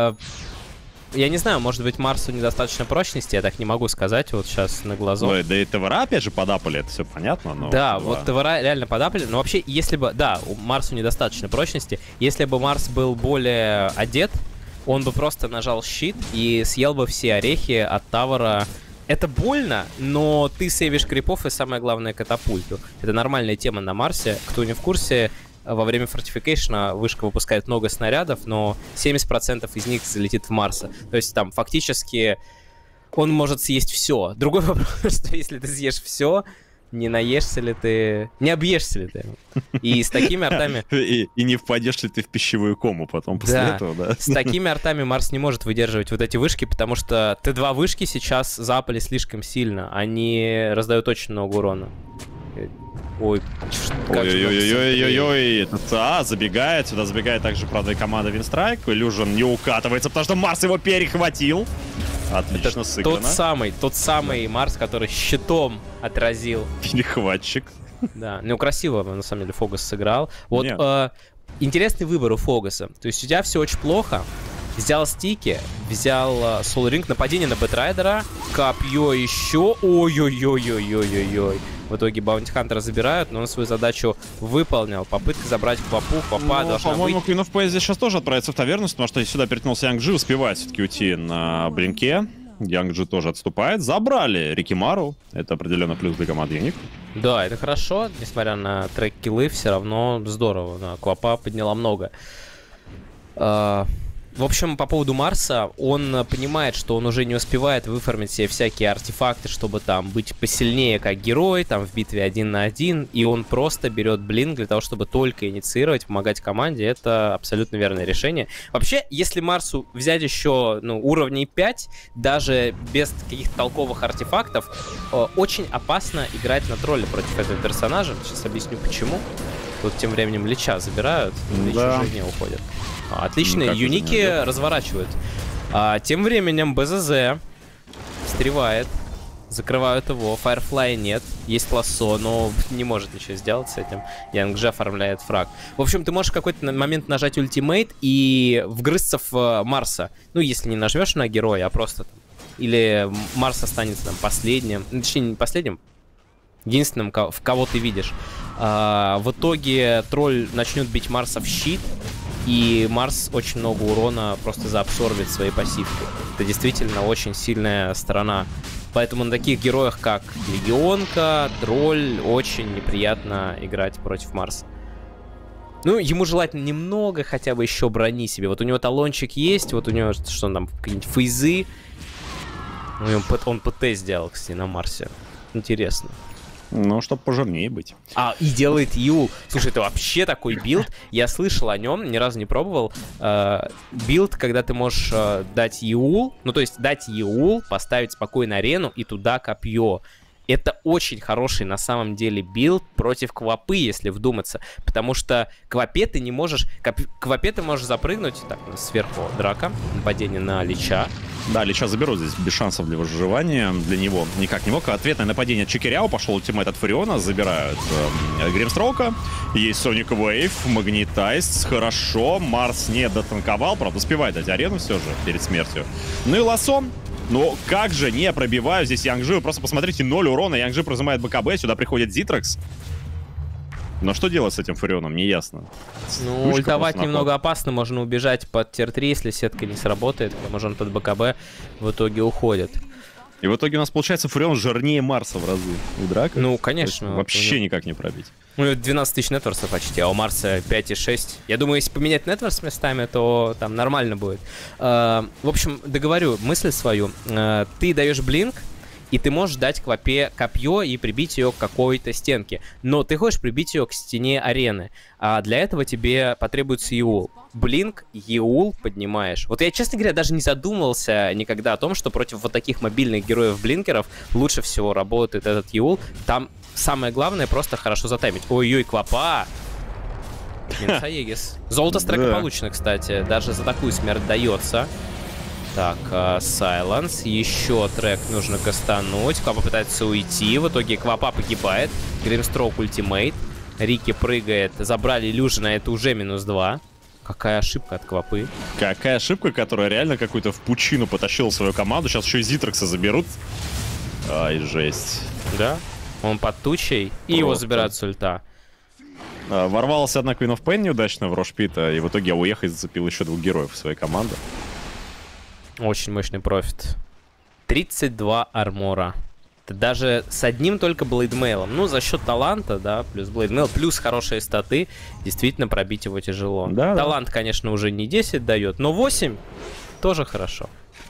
я не знаю, может быть, Марсу недостаточно прочности, я так не могу сказать вот сейчас на глазок. Ну, да и ТВР опять же подапали, это все понятно, но... Да, вот ТВР реально подапали, но вообще, если бы... Да, у Марсу недостаточно прочности, если бы Марс был более одет, он бы просто нажал щит и съел бы все орехи от тавра. Это больно, но ты сейвишь крипов и, самое главное, катапульту. Это нормальная тема на Марсе. Кто не в курсе... Во время фортификейшна вышка выпускает много снарядов, но 70% из них залетит в Марса. То есть там фактически он может съесть все. Другой вопрос, что если ты съешь все, не наешься ли ты, не объешься ли ты. И с такими артами... И не впадешь ли ты в пищевую кому потом после этого, да? С такими артами Марс не может выдерживать вот эти вышки, потому что Т2 вышки сейчас запали слишком сильно. Они раздают очень много урона. Ой, ой-ой-ой-ой-ой-ой. Забегает. Сюда забегает также, правда, и команда Винстрайк. Илюжин не укатывается, потому что Марс его перехватил. Отлично сыграно. Тот самый Марс, который щитом отразил. Перехватчик. Да, ну красиво, на самом деле, Фогас сыграл. Вот интересный выбор у Фогаса. То есть у тебя все очень плохо. Взял стики, взял Soul Ring, нападение на Бэтрайдера, копье еще. Ой-ой-ой-ой-ой-ой-ой. В итоге Баунти Хантера забирают, но он свою задачу выполнил. Попытка забрать Квапу, Квапа должна по-моему, быть... Queen of Pain здесь сейчас тоже отправится в таверну, потому что сюда перетянулся Янг Джи, успевает все-таки уйти на блинке. Янг Джи тоже отступает. Забрали Рикимару. Это определенно плюс для команды Юник. Да, это хорошо, несмотря на трек-киллы, все равно здорово. Да, Квапа подняла много. В общем, по поводу Марса, он понимает, что он уже не успевает выформить себе всякие артефакты, чтобы там быть посильнее как герой, там в битве 1 на 1, и он просто берет блинк для того, чтобы только инициировать, помогать команде. Это абсолютно верное решение. Вообще, если Марсу взять еще уровней 5, даже без каких-то толковых артефактов, очень опасно играть на тролле против этого персонажа. Сейчас объясню почему. Тут тем временем Лича забирают, Лич уже не уходит. Отличные юники разворачивают. Тем временем БЗЗ встревает. Закрывают его. Firefly нет. Есть лассо, но не может ничего сделать с этим. Янг Джи оформляет фраг. В общем, ты можешь в какой-то момент нажать ультимейт и вгрызться в Марса. Ну, если не нажмешь на героя, а просто там. Или Марс останется там последним. Точнее, не последним. Единственным, в кого ты видишь. В итоге тролль начнет бить Марса в щит. И Марс очень много урона просто заабсорбит своей пассивкой. Это действительно очень сильная сторона. Поэтому на таких героях, как Легионка, Тролль, очень неприятно играть против Марса. Ну, ему желательно немного хотя бы еще брони себе. Вот у него талончик есть, вот у него, что там, какие-нибудь фейзы. Он ПТ сделал, кстати, на Марсе. Интересно. Ну, чтобы пожирнее быть. И делает Юл. Слушай, это вообще такой билд. Я слышал о нем, ни разу не пробовал. Билд, когда ты можешь дать Юл, ну, то есть дать Юл, поставить спокойно арену и туда копье. Это очень хороший на самом деле билд против Квапы, если вдуматься. Потому что Квапе ты не можешь... Квапе ты можешь запрыгнуть. Так, сверху драка. Нападение на Лича. Да, Лича заберут здесь без шансов для выживания. Для него никак не мог. Ответное нападение от Чикиряо. Пошел ультимейт от Фуриона. Забирают Гримстроука. Есть Соник Вейв. Магнитайз. Хорошо. Марс не дотанковал. Правда, успевает дать арену все же перед смертью. Ну и Лассо. Ну, как же не пробиваю здесь Янгжи. Вы просто посмотрите, 0 урона. Янгжи прожимает БКБ, сюда приходит Зитрекс. Но что делать с этим Фурионом, не ясно. Ну, ультовать немного опасно. Можно убежать под тир-3, если сетка не сработает. Потому что он под БКБ в итоге уходит. И в итоге у нас получается Фурион жирнее Марса в разы. У Драка. Ну, конечно. Вообще никак не пробить. У него 12 тысяч нетворсов почти, а у Марса 5,6. Я думаю, если поменять нетворс местами, то там нормально будет. В общем, договорю мысль свою. Ты даешь блинк, и ты можешь дать Квапе копье и прибить ее к какой-то стенке. Но ты хочешь прибить ее к стене арены. А для этого тебе потребуется Еул. Блинк, Еул поднимаешь. Вот я, честно говоря, даже не задумывался никогда о том, что против вот таких мобильных героев-блинкеров лучше всего работает этот Еул. Там самое главное просто хорошо затаймить. Ой-ой, Квапа! Минус Аегис. Золото с трека получено, кстати. Даже за такую смерть дается. Так, Сайленс. Еще трек нужно кастануть. Квапа пытается уйти. В итоге Квапа погибает. Гримстроук ультимейт. Рики прыгает. Забрали Илюжина. Это уже -2. Какая ошибка от Квапы. Какая ошибка, которая реально какую-то в пучину потащила свою команду. Сейчас еще и Зитрекса заберут. Ай, жесть. Да. Он под тучей. И его забирают с ульта. Ворвался одна Queen of Pain неудачно в Рошпита. И в итоге уехать зацепил еще 2 героев своей команды. Очень мощный профит. 32 армора. Это даже с одним только блейдмейлом. Ну, за счет таланта, да, плюс блейдмейл, плюс хорошие статы, действительно пробить его тяжело. Да, талант, конечно, уже не 10 дает, но 8 тоже хорошо.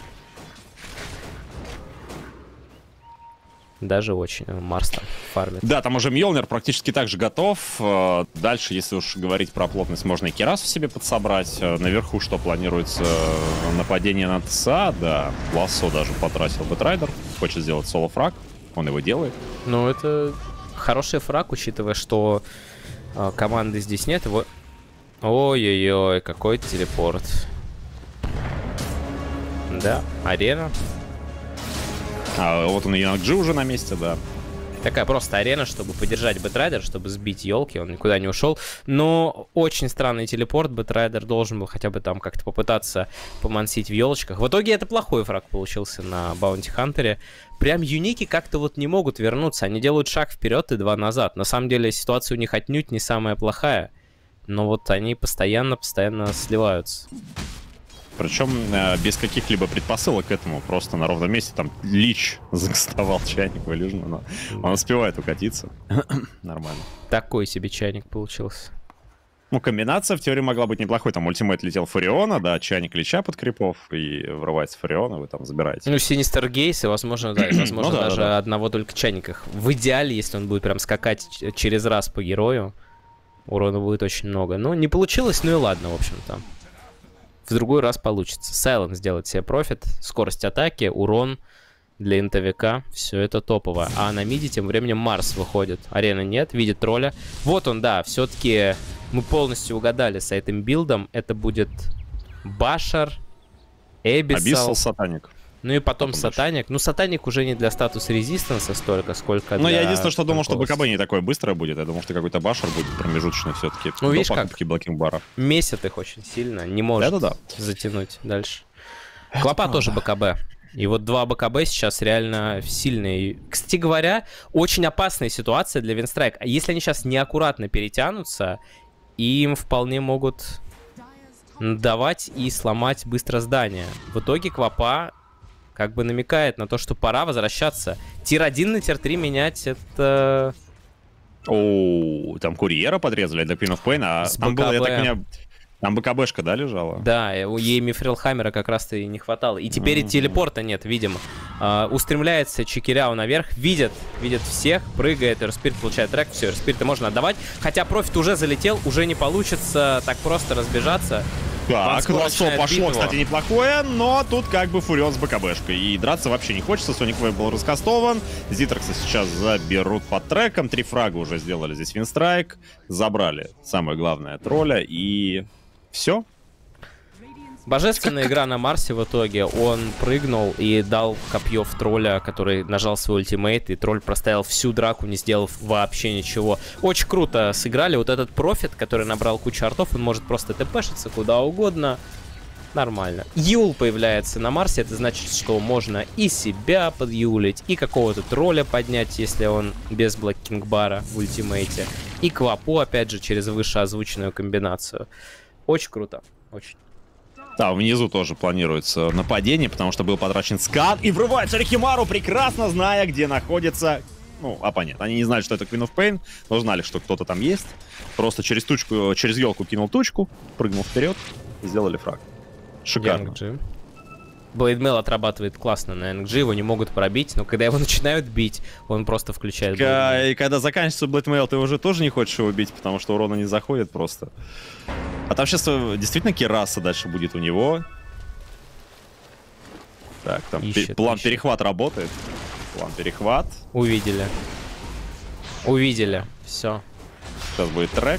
Даже очень. Марс там фармит. Да, там уже Мьёлнир практически так же готов. Дальше, если уж говорить про плотность, можно и Керасу себе подсобрать. Наверху что планируется? Нападение на ТСА. Да, Лассо даже потратил Бэтрайдер. Хочет сделать соло-фраг. Он его делает. Ну, это хороший фраг, учитывая, что команды здесь нет. Его... Ой-ой-ой, какой телепорт. Да, арена. А вот он и Янгджи уже на месте, да. Такая просто арена, чтобы поддержать Бэтрайдер, чтобы сбить елки, он никуда не ушел. Но очень странный телепорт, Бэтрайдер должен был хотя бы там как-то попытаться помансить в елочках. В итоге это плохой фраг получился на Баунти Хантере. Прям юники как-то вот не могут вернуться, они делают шаг вперед и 2 назад. На самом деле ситуация у них отнюдь не самая плохая, но вот они постоянно сливаются. Причем без каких-либо предпосылок к этому. Просто на ровном месте там Лич загастовал чайник в Илюжина, но он успевает укатиться. Нормально. Такой себе чайник получился. Ну, комбинация в теории могла быть неплохой. Там ультимейт летел Фуриона, да, чайник Лича под крипов, и врывается Фуриона, вы там забираете. Ну, Синистер Гейс, и, возможно, да, и, возможно, даже одного только чайниках. В идеале, если он будет прям скакать через раз по герою, урона будет очень много. Ну, не получилось, ну и ладно, в общем-то. В другой раз получится. Сайленс сделает себе профит, скорость атаки, урон для интовика. Все это топово. А на миде тем временем Марс выходит. Арены нет, видит тролля. Вот он, да, все-таки мы полностью угадали с этим билдом. Это будет Башар, Эбиссал, Сатаник. Ну и потом Сатаник. Ну, Сатаник уже не для статус резистанса столько, сколько для... Ну, я единственное, что думал, что БКБ не такое быстрое будет. Я думал, что какой-то Башар будет промежуточный все-таки. Ну, видишь, как блокинг-бара. месяц их очень сильно. Не может затянуть дальше. Клопа тоже БКБ. И вот 2 БКБ сейчас реально сильные. Кстати говоря, очень опасная ситуация для Винстрайк. Если они сейчас неаккуратно перетянутся, им вполне могут давать и сломать быстро здание. В итоге Квапа как бы намекает на то, что пора возвращаться. Тир-1 на тир-3 менять, это... Оу, там курьера подрезали для Queen of Pain, а там было, я так понимаю, там БКБшка, да, лежала? Да, ей Мифрилхаммера как раз-то и не хватало. И теперь и телепорта нет, видимо. Устремляется Чикиряо наверх, видит всех, прыгает, Эрспирит получает трек, все, Эрспирита можно отдавать. Хотя профит уже залетел, уже не получится так просто разбежаться. Так, Росо пошло, кстати, неплохое, но тут как бы Фурион с БКБшкой. И драться вообще не хочется, Соник Вейв был раскастован. Зитрекса сейчас заберут под треком. 3 фрага уже сделали здесь Винстрайк. Забрали самое главное тролля и все. Божественная игра на Марсе в итоге. Он прыгнул и дал копье в тролля, который нажал свой ультимейт, и тролль простоял всю драку, не сделав вообще ничего. Очень круто сыграли. Вот этот профит, который набрал кучу артов, он может просто тпшиться куда угодно. Нормально. Юл появляется на Марсе, это значит, что можно и себя подюлить, и какого-то тролля поднять, если он без блоккинг-бара в ультимейте, и Квапу, опять же, через вышеозвученную комбинацию. Очень круто. Очень. Да, внизу тоже планируется нападение, потому что был потрачен скан. И врывается Рикимару, прекрасно зная, где находится... Ну, оппонент. Они не знали, что это Queen of Pain, но знали, что кто-то там есть. Просто через тучку, через елку кинул тучку, прыгнул вперед и сделали фраг. Шикарно. Блейдмейл отрабатывает классно на NG, его не могут пробить, но когда его начинают бить, он просто включает Blade. И когда заканчивается Блейдмейл, ты уже тоже не хочешь его бить, потому что урона не заходит просто. А там сейчас действительно Кираса дальше будет у него. Так, там план перехват работает. План перехват. Увидели. Увидели. Все. Сейчас будет трек.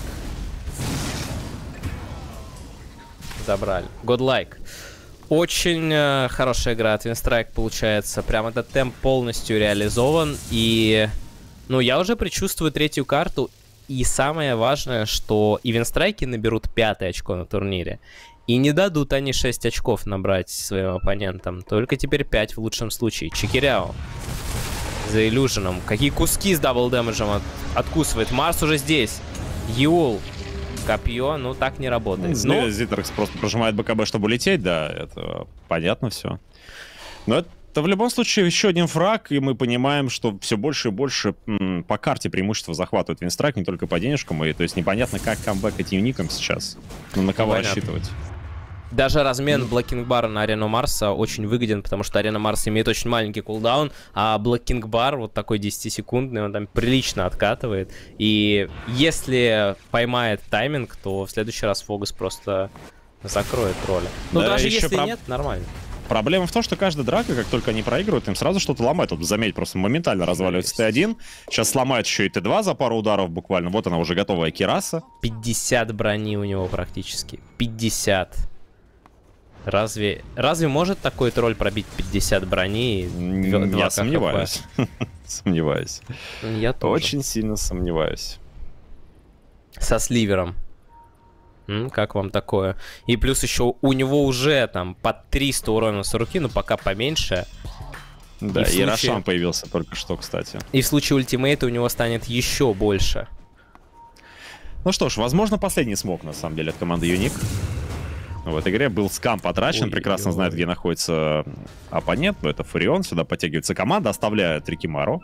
Забрали. Godlike. Очень хорошая игра от Винстрайк получается. Прям этот темп полностью реализован. И, ну, я уже предчувствую 3-ю карту. И самое важное, что и Винстрайки наберут 5-е очко на турнире. И не дадут они 6 очков набрать своим оппонентам. Только теперь 5 в лучшем случае. Чикиряо за иллюженом. Какие куски с дабл-дэмэджем откусывает. Марс уже здесь. Юл. Копье, ну так не работает. Зитрекс просто прожимает БКБ, чтобы улететь, да, это понятно все. Но это в любом случае еще один фраг, и мы понимаем, что все больше и больше по карте преимущество захватывает Винстрайк, не только по денежкам, и то есть непонятно, как камбэкать юником сейчас, ну, на кого рассчитывать. Даже размен блоккинг-бара на арену Марса очень выгоден, потому что арена Марса имеет очень маленький кулдаун, а блоккинг-бар вот такой 10-секундный, он там прилично откатывает. И если поймает тайминг, то в следующий раз Фогус просто закроет тролля. Ну да, даже если нет, нормально. Проблема в том, что каждая драка, как только они проигрывают, им сразу что-то ломает. Вот заметь, просто моментально разваливается Т1. Сейчас сломает еще и Т2 за пару ударов буквально. Вот она уже готовая Кираса. 50 брони у него практически. 50. Разве может такой тролль пробить 50 брони? Я сомневаюсь. Сомневаюсь. Я тоже. Очень сильно сомневаюсь. Со сливером. Как вам такое? И плюс еще у него уже там под 300 урона с руки, но пока поменьше. Да, и Рошан появился только что, кстати. И в случае ультимейта у него станет еще больше. Ну что ж, возможно, последний смог, на самом деле, от команды Юник. В этой игре был скам потрачен, прекрасно знает, где находится оппонент, но это Фурион, сюда подтягивается команда, оставляет Рикимару.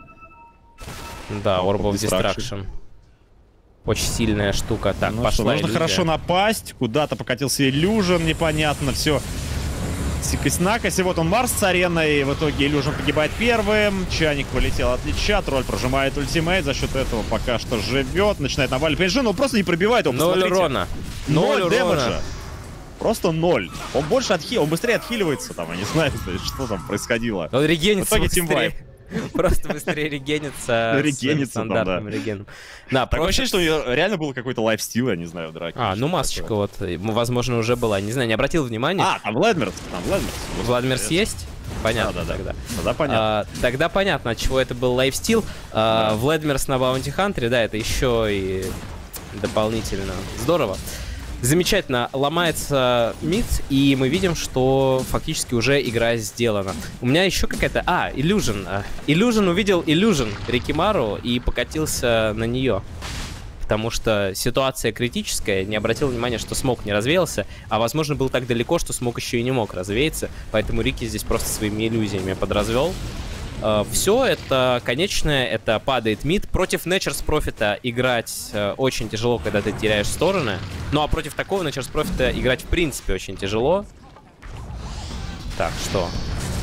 Да, Orb of Distraction. Очень сильная штука. Так, ну, пошла нужно хорошо напасть, куда-то покатился Иллюжен, непонятно, все. Сикость-накость, и вот он Марс с ареной, в итоге Иллюжен погибает первым, Чайник полетел от Лича, тролль прожимает ультимейт, за счет этого пока что живет, начинает наваливать Пейджин, но просто не пробивает его, 0 урона. 0 дэмэджа. Просто 0. Он больше он быстрее отхиливается там, я не знаю, что там происходило. Он регенится в итоге тимвайп. Просто быстрее регенится стандартным регеном. Да, такое ощущение, что у него реально был какой-то лайфстил, я не знаю, в драке. Ну масочка вот, возможно, уже была. Не знаю, не обратил внимания. Там Владмирс. Владмирс есть? Понятно, да. тогда. Тогда понятно. Тогда понятно, от чего это был лайфстил. Владмирс на Баунти Хантере, да, это еще и дополнительно здорово. Замечательно, ломается мид, и мы видим, что фактически уже игра сделана. У меня еще какая-то... Иллюжен. Иллюжен увидел Иллюжен Рикимару и покатился на нее. Потому что ситуация критическая, не обратил внимания, что смог не развеялся, а возможно был так далеко, что смог еще и не мог развеяться, поэтому Рики здесь просто своими иллюзиями подразвел. Все, это конечное, это падает мид. Против Nature's Profit играть очень тяжело, когда ты теряешь стороны. Ну а против такого Nature's Profit играть в принципе очень тяжело. Так, что?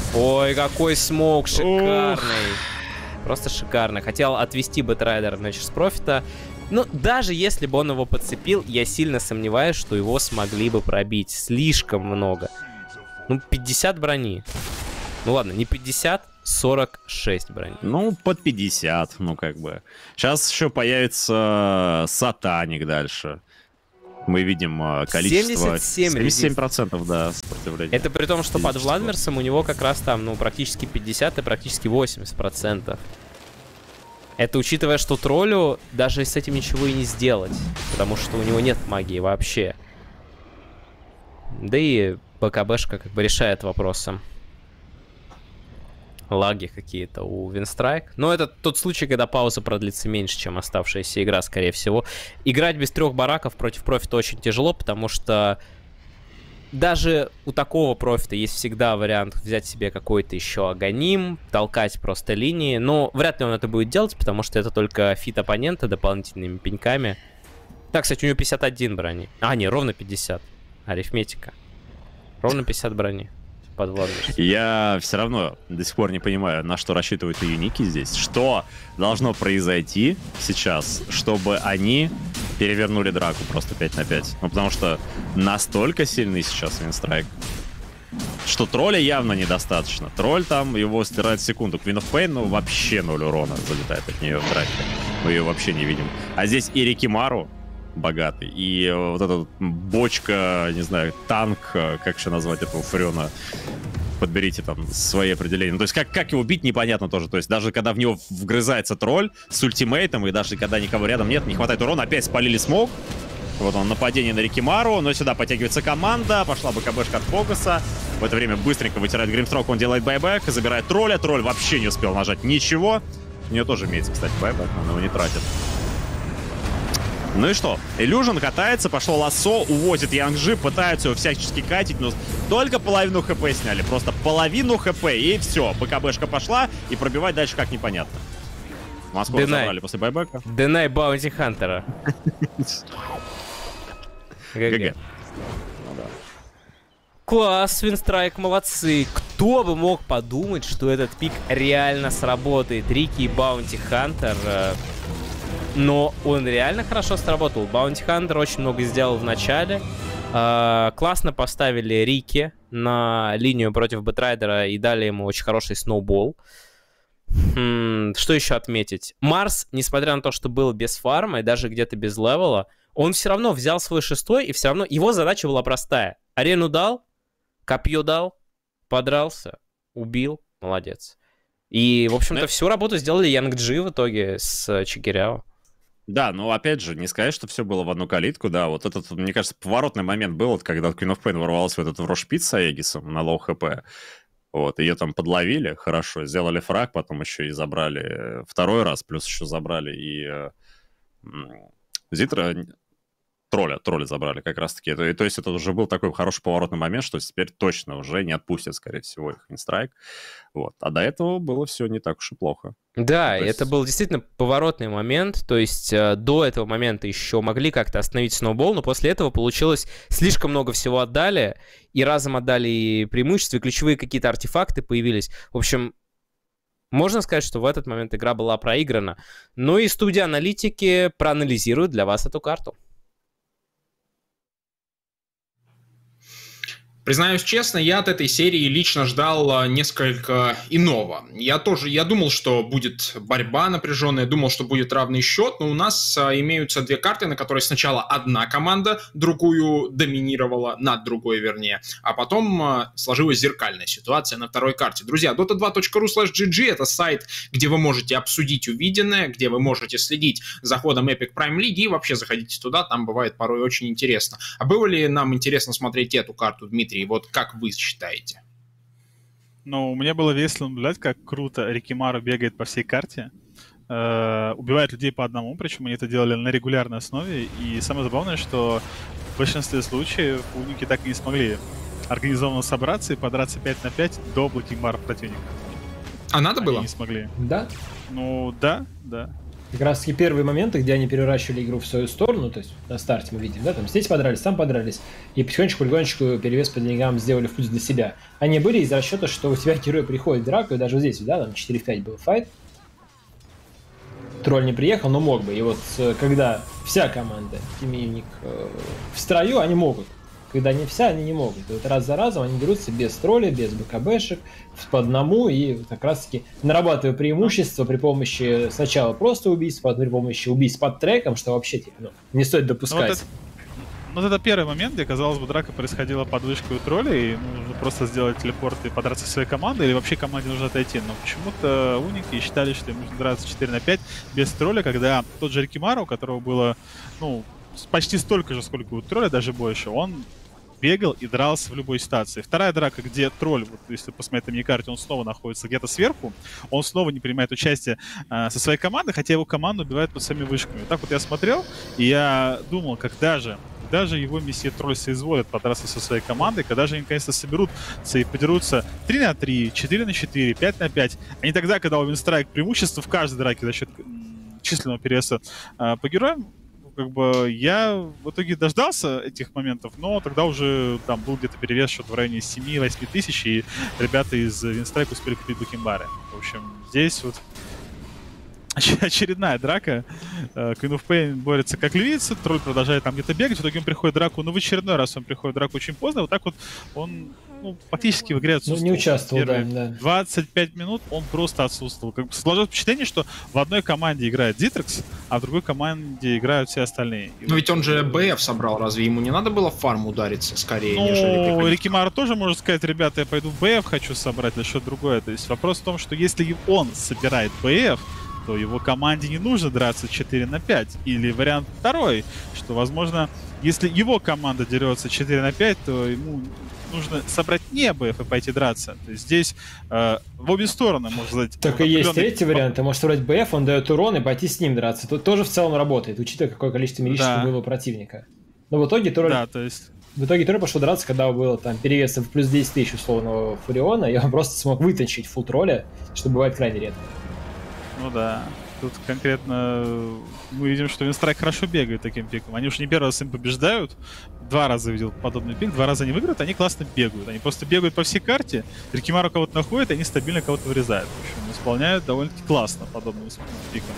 Ой, какой смоук шикарный. Просто шикарно. Хотел отвести Бэтрайдера на Nature's Prophet. Но даже если бы он его подцепил, я сильно сомневаюсь, что его смогли бы пробить. Слишком много. Ну, 50 брони. Ну ладно, не 50, 46 брони. Ну, под 50, ну как бы. Сейчас еще появится Сатаник дальше. Мы видим количество... 77%, да, сопротивления. Это при том, что под Владмирсом у него как раз там, ну, практически 50 и практически 80%. Это учитывая, что троллю даже с этим ничего и не сделать. Потому что у него нет магии вообще. Да и БКБшка как бы решает вопросы. Лаги какие-то у Винстрайк. Но это тот случай, когда пауза продлится меньше, чем оставшаяся игра, скорее всего. Играть без 3 бараков против профита очень тяжело, потому что даже у такого профита есть всегда вариант взять себе какой-то еще агоним, толкать просто линии. Но вряд ли он это будет делать, потому что это только фит оппонента дополнительными пеньками. Так, кстати, у него 51 брони. А, не, ровно 50. Арифметика. Ровно 50 брони. Я все равно до сих пор не понимаю, на что рассчитывают и юники здесь. Что должно произойти сейчас, чтобы они перевернули драку просто 5 на 5? Ну, потому что настолько сильный сейчас Винстрайк, что тролля явно недостаточно. Тролль там, его стирает в секунду. Queen of Pain, ну, вообще 0 урона залетает от нее в драке. Мы ее вообще не видим. А здесь и Рикимару богатый, и вот эта бочка, не знаю, танк, как еще назвать этого Фреона, подберите там свои определения. Ну, то есть как его бить, непонятно тоже. То есть даже когда в него вгрызается тролль с ультимейтом, и даже когда никого рядом нет, не хватает урона, опять спалили смог. Вот он, нападение на Рикимару, но сюда подтягивается команда, пошла БКБшка от Фокуса. В это время быстренько вытирает Гримстрок, он делает байбэк, забирает тролля. Тролль вообще не успел нажать ничего. У нее тоже имеется, кстати, байбэк, но он его не тратит. Ну и что? Illusion катается, пошло лассо, увозит Янгджи, пытаются его всячески катить, но только половину хп сняли. Просто половину хп, и все. БКБшка пошла, и пробивать дальше как непонятно. Москву забрали после байбека. Денай Баунти Хантера. ГГ. Класс, Винстрайк, молодцы. Кто бы мог подумать, что этот пик реально сработает? Рики и Баунти Хантер... Но он реально хорошо сработал. Баунти Хантер очень много сделал в начале. Классно поставили Рики на линию против Бэтрайдера и дали ему очень хороший сноубол. Что еще отметить? Марс, несмотря на то, что был без фарма и даже где-то без левела, он все равно взял свой 6-й, и все равно его задача была простая. Арену дал, копье дал, подрался, убил. Молодец. И, в общем-то, всю работу сделали Янгджи в итоге с Чигиряо. Да, но опять же, не сказать, что все было в одну калитку, да, вот этот, мне кажется, поворотный момент был, вот, когда Queen of Pain ворвалась в этот рошпит с Аегисом на лоу хп, вот, ее там подловили, хорошо, сделали фраг, потом еще и забрали второй раз, плюс еще забрали и Зитра, тролля забрали как раз-таки, то есть это уже был такой хороший поворотный момент, что теперь точно уже не отпустят, скорее всего, их Винстрайк, вот, а до этого было все не так уж и плохо. Да, это был действительно поворотный момент, то есть до этого момента еще могли как-то остановить сноубол, но после этого получилось слишком много всего отдали, и разом отдали и преимущества, и ключевые какие-то артефакты появились. В общем, можно сказать, что в этот момент игра была проиграна. Ну и студия аналитики проанализирует для вас эту карту. Признаюсь честно, я от этой серии лично ждал несколько иного. Я думал, что будет борьба напряженная, думал, что будет равный счет, но у нас имеются две карты, на которой сначала одна команда другую доминировала, над другой вернее, а потом сложилась зеркальная ситуация на второй карте. Друзья, dota2.ru/gg — это сайт, где вы можете обсудить увиденное, где вы можете следить за ходом Epic Prime League, и вообще заходите туда, там бывает порой очень интересно. А было ли нам интересно смотреть эту карту, Дмитрий? И вот как вы считаете? Ну, мне было весело наблюдать, как круто Рикимару бегает по всей карте, убивает людей по одному, причем они это делали на регулярной основе. И самое забавное, что в большинстве случаев уники так и не смогли организованно собраться и подраться 5 на 5 до Блэкимара противника. А надо было? Они не смогли. Да? Ну, да. Как раз таки первые моменты, где они переворачивали игру в свою сторону, то есть на старте мы видим, да, там здесь подрались, там подрались, и потихонечку-полигонечку перевес по деньгам сделали в плюс для себя. Они были из расчета, что у тебя герой приходит в драку, и даже вот здесь, да, там 4 в 5 был файт. Тролль не приехал, но мог бы. И вот когда вся команда, Юник, в строю, они могут. Когда не вся, они не могут. И вот раз за разом они берутся без тролля, без БКБшек, по одному, и как раз-таки нарабатывая преимущество при помощи сначала просто убийств, а при помощи убийств под треком, что вообще типа, не стоит допускать. Вот это первый момент, где, казалось бы, драка происходила под вышкой у троллей, и нужно просто сделать телепорт и подраться со своей командой, или вообще команде нужно отойти. Но почему-то уники считали, что им нужно драться 4 на 5 без тролля, когда тот же Рикимару, у которого было, ну, почти столько же, сколько у тролля, даже больше, он бегал и дрался в любой ситуации. Вторая драка, где тролль, вот если посмотреть на миникарте, он снова находится где-то сверху, он снова не принимает участие со своей командой, хотя его команду убивают под своими вышками. Так вот я смотрел, и я думал, когда же его месье тролль соизволит подраться со своей командой, когда же они наконец-то соберутся и подерутся 3 на 3, 4 на 4, 5 на 5, а не тогда, когда у Винстрайк преимущество в каждой драке за счет численного перевеса по героям. Как бы я в итоге дождался этих моментов, но тогда уже там был где-то перевес что-то в районе 7-8 тысяч, и ребята из Винстрайк успели купить бакенбары. В общем, здесь вот очередная драка. Queen of Pain борется как львица, тролль продолжает там где-то бегать, в итоге он приходит в драку, но в очередной раз он приходит в драку очень поздно, вот так вот он фактически в игре отсутствовал. Не участвовал, да. 25 минут он просто отсутствовал. Как бы сложилось впечатление, что в одной команде играет Дитрекс, а в другой команде играют все остальные. Но ведь он же БФ собрал, разве ему не надо было в фарм удариться скорее, нежели Ну, Рикимар тоже может сказать, ребята, я пойду БФ хочу собрать или что-то другое. То есть вопрос в том, что если он собирает БФ, то его команде не нужно драться 4 на 5. Или вариант второй, что, возможно, если его команда дерется 4 на 5, то ему нужно собрать не БФ и пойти драться. То есть здесь в обе стороны, можно сказать... Так и есть третий вариант. Ты можешь собрать БФ, он дает урон и пойти с ним драться. Тут тоже в целом работает, учитывая, какое количество милищества было у противника. Но в итоге тролль... Да, то есть... В итоге тролль пошел драться, когда было там перевес в плюс 10 тысяч условного Фуриона, и он просто смог вытащить фулл тролля, что бывает крайне редко. Ну да. Тут конкретно мы видим, что Винстрайк хорошо бегает таким пиком. Они уж не первый раз им побеждают. 2 раза видел подобный пик, 2 раза они выиграют, они классно бегают. Они просто бегают по всей карте, Рикимару кого-то находят, и они стабильно кого-то вырезают. В общем, исполняют довольно-таки классно подобным пиком.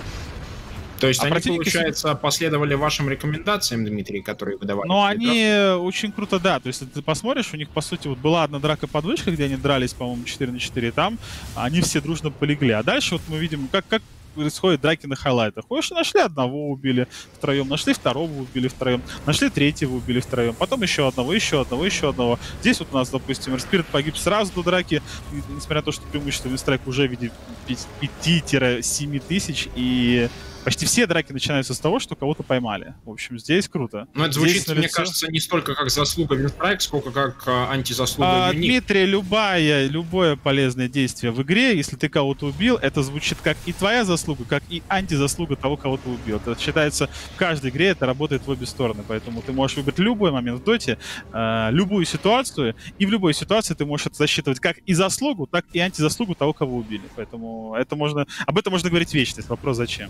То есть они, получается, последовали вашим рекомендациям, Дмитрий, которые вы давали? Ну, они очень круто, да. То есть, если ты посмотришь, у них, по сути, вот была одна драка под вышкой, где они дрались, по-моему, 4 на 4, там они все дружно полегли. А дальше вот мы видим, как происходят драки на хайлайтах. Ой, нашли одного, убили втроем, нашли второго, убили втроем, нашли третьего, убили втроем, потом еще одного, еще одного, еще одного. Здесь вот у нас, допустим, Спирит погиб сразу до драки, несмотря на то, что преимущество Винстрайк уже в виде 5-7 тысяч, и почти все драки начинаются с того, что кого-то поймали. В общем, здесь круто. Но это звучит, мне кажется, не столько как заслуга Винстрайк, сколько как антизаслуга Юник. Дмитрий, любое полезное действие в игре, если ты кого-то убил, это звучит как и твоя заслуга, как и антизаслуга того, кого ты убил. Это считается, в каждой игре это работает в обе стороны. Поэтому ты можешь выбрать любой момент в доте, любую ситуацию, и в любой ситуации ты можешь это засчитывать как и заслугу, так и антизаслугу того, кого убили. Поэтому об этом можно говорить вечно. Вопрос зачем.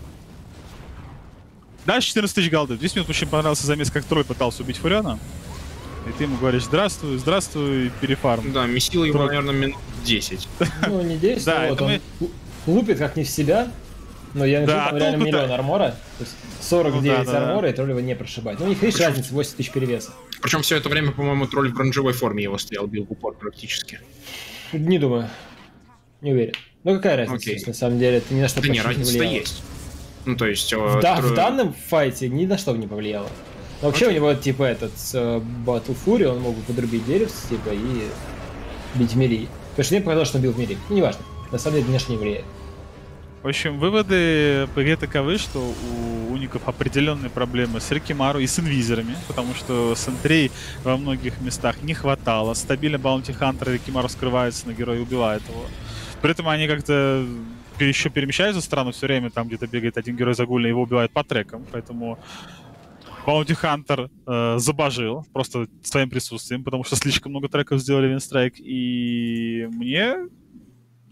Дальше 14 тысяч голды. Здесь мне очень понравился замес, как тролль пытался убить Фуриона. И ты ему говоришь, здравствуй, здравствуй, перефарм. Да, месил его, наверное, минут 10. Ну, не 10, но вот он лупит как не в себя. Но я вижу, там реально миллион армора. То есть 49 армора, и тролль его не прошибает. Ну, у них есть разница, 8 тысяч перевеса. Причем все это время, по-моему, тролль в бронзовой форме его стоял, бил в упор практически. Не думаю. Не уверен. Ну, какая разница, на самом деле, это ни на что не влияло. Да не, разница-то есть. Ну, то есть... В данном файте ни на что бы не повлияло. Но вообще у него, типа, этот Battle Fury, он мог бы подрубить деревце, типа, и бить в мири. Потому что мне показалось, что он бил в мири. Ну, неважно. На самом деле, конечно, не влияет. В общем, выводы по игре таковы, что у уников определенные проблемы с Рикимару и с инвизерами, потому что сентрей во многих местах не хватало. Стабильно Баунти Хантер Рикимару скрывается на героя и убивает его. При этом они как-то еще перемещаются в страну все время, там где-то бегает один герой загульный, его убивают по трекам, поэтому Баунти Хантер забожил просто своим присутствием, потому что слишком много треков сделали Винстрайк, и мне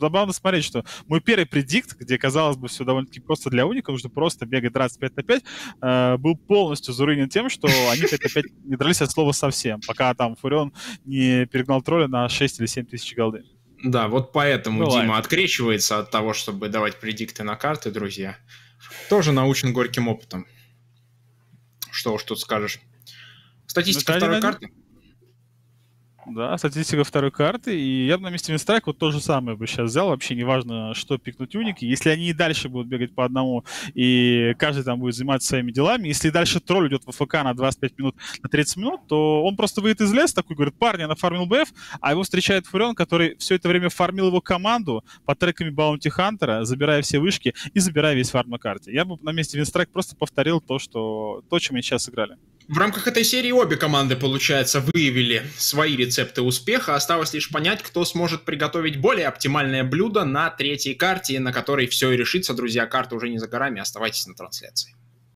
забавно смотреть, что мой первый предикт, где, казалось бы, все довольно-таки просто для уников, нужно просто бегать, драться 5 на 5, был полностью заруинен тем, что они 5 на 5 не дрались от слова совсем, пока там Фурион не перегнал тролля на 6 или 7 тысяч голды. Да, вот поэтому Бывает. Дима открещивается от того, чтобы давать предикты на карты, друзья. Тоже научен горьким опытом. Что уж тут скажешь. Статистика Ну, второй 1-1. карты. Да, статистика второй карты, и я бы на месте Винстрайк вот то же самое бы сейчас взял, вообще неважно, что пикнуть уники, если они и дальше будут бегать по одному, и каждый там будет заниматься своими делами, если дальше тролль идет в АФК на 25 минут, на 30 минут, то он просто выйдет из леса, такой говорит: парни, я нафармил БФ, а его встречает Фурион, который все это время фармил его команду под треками Баунти Хантера, забирая все вышки и забирая весь фарм на карте. Я бы на месте Винстрайк просто повторил то, чем они сейчас играли. В рамках этой серии обе команды, получается, выявили свои рецепты успеха. Осталось лишь понять, кто сможет приготовить более оптимальное блюдо на третьей карте, на которой все и решится. Друзья, карта уже не за горами. Оставайтесь на трансляции.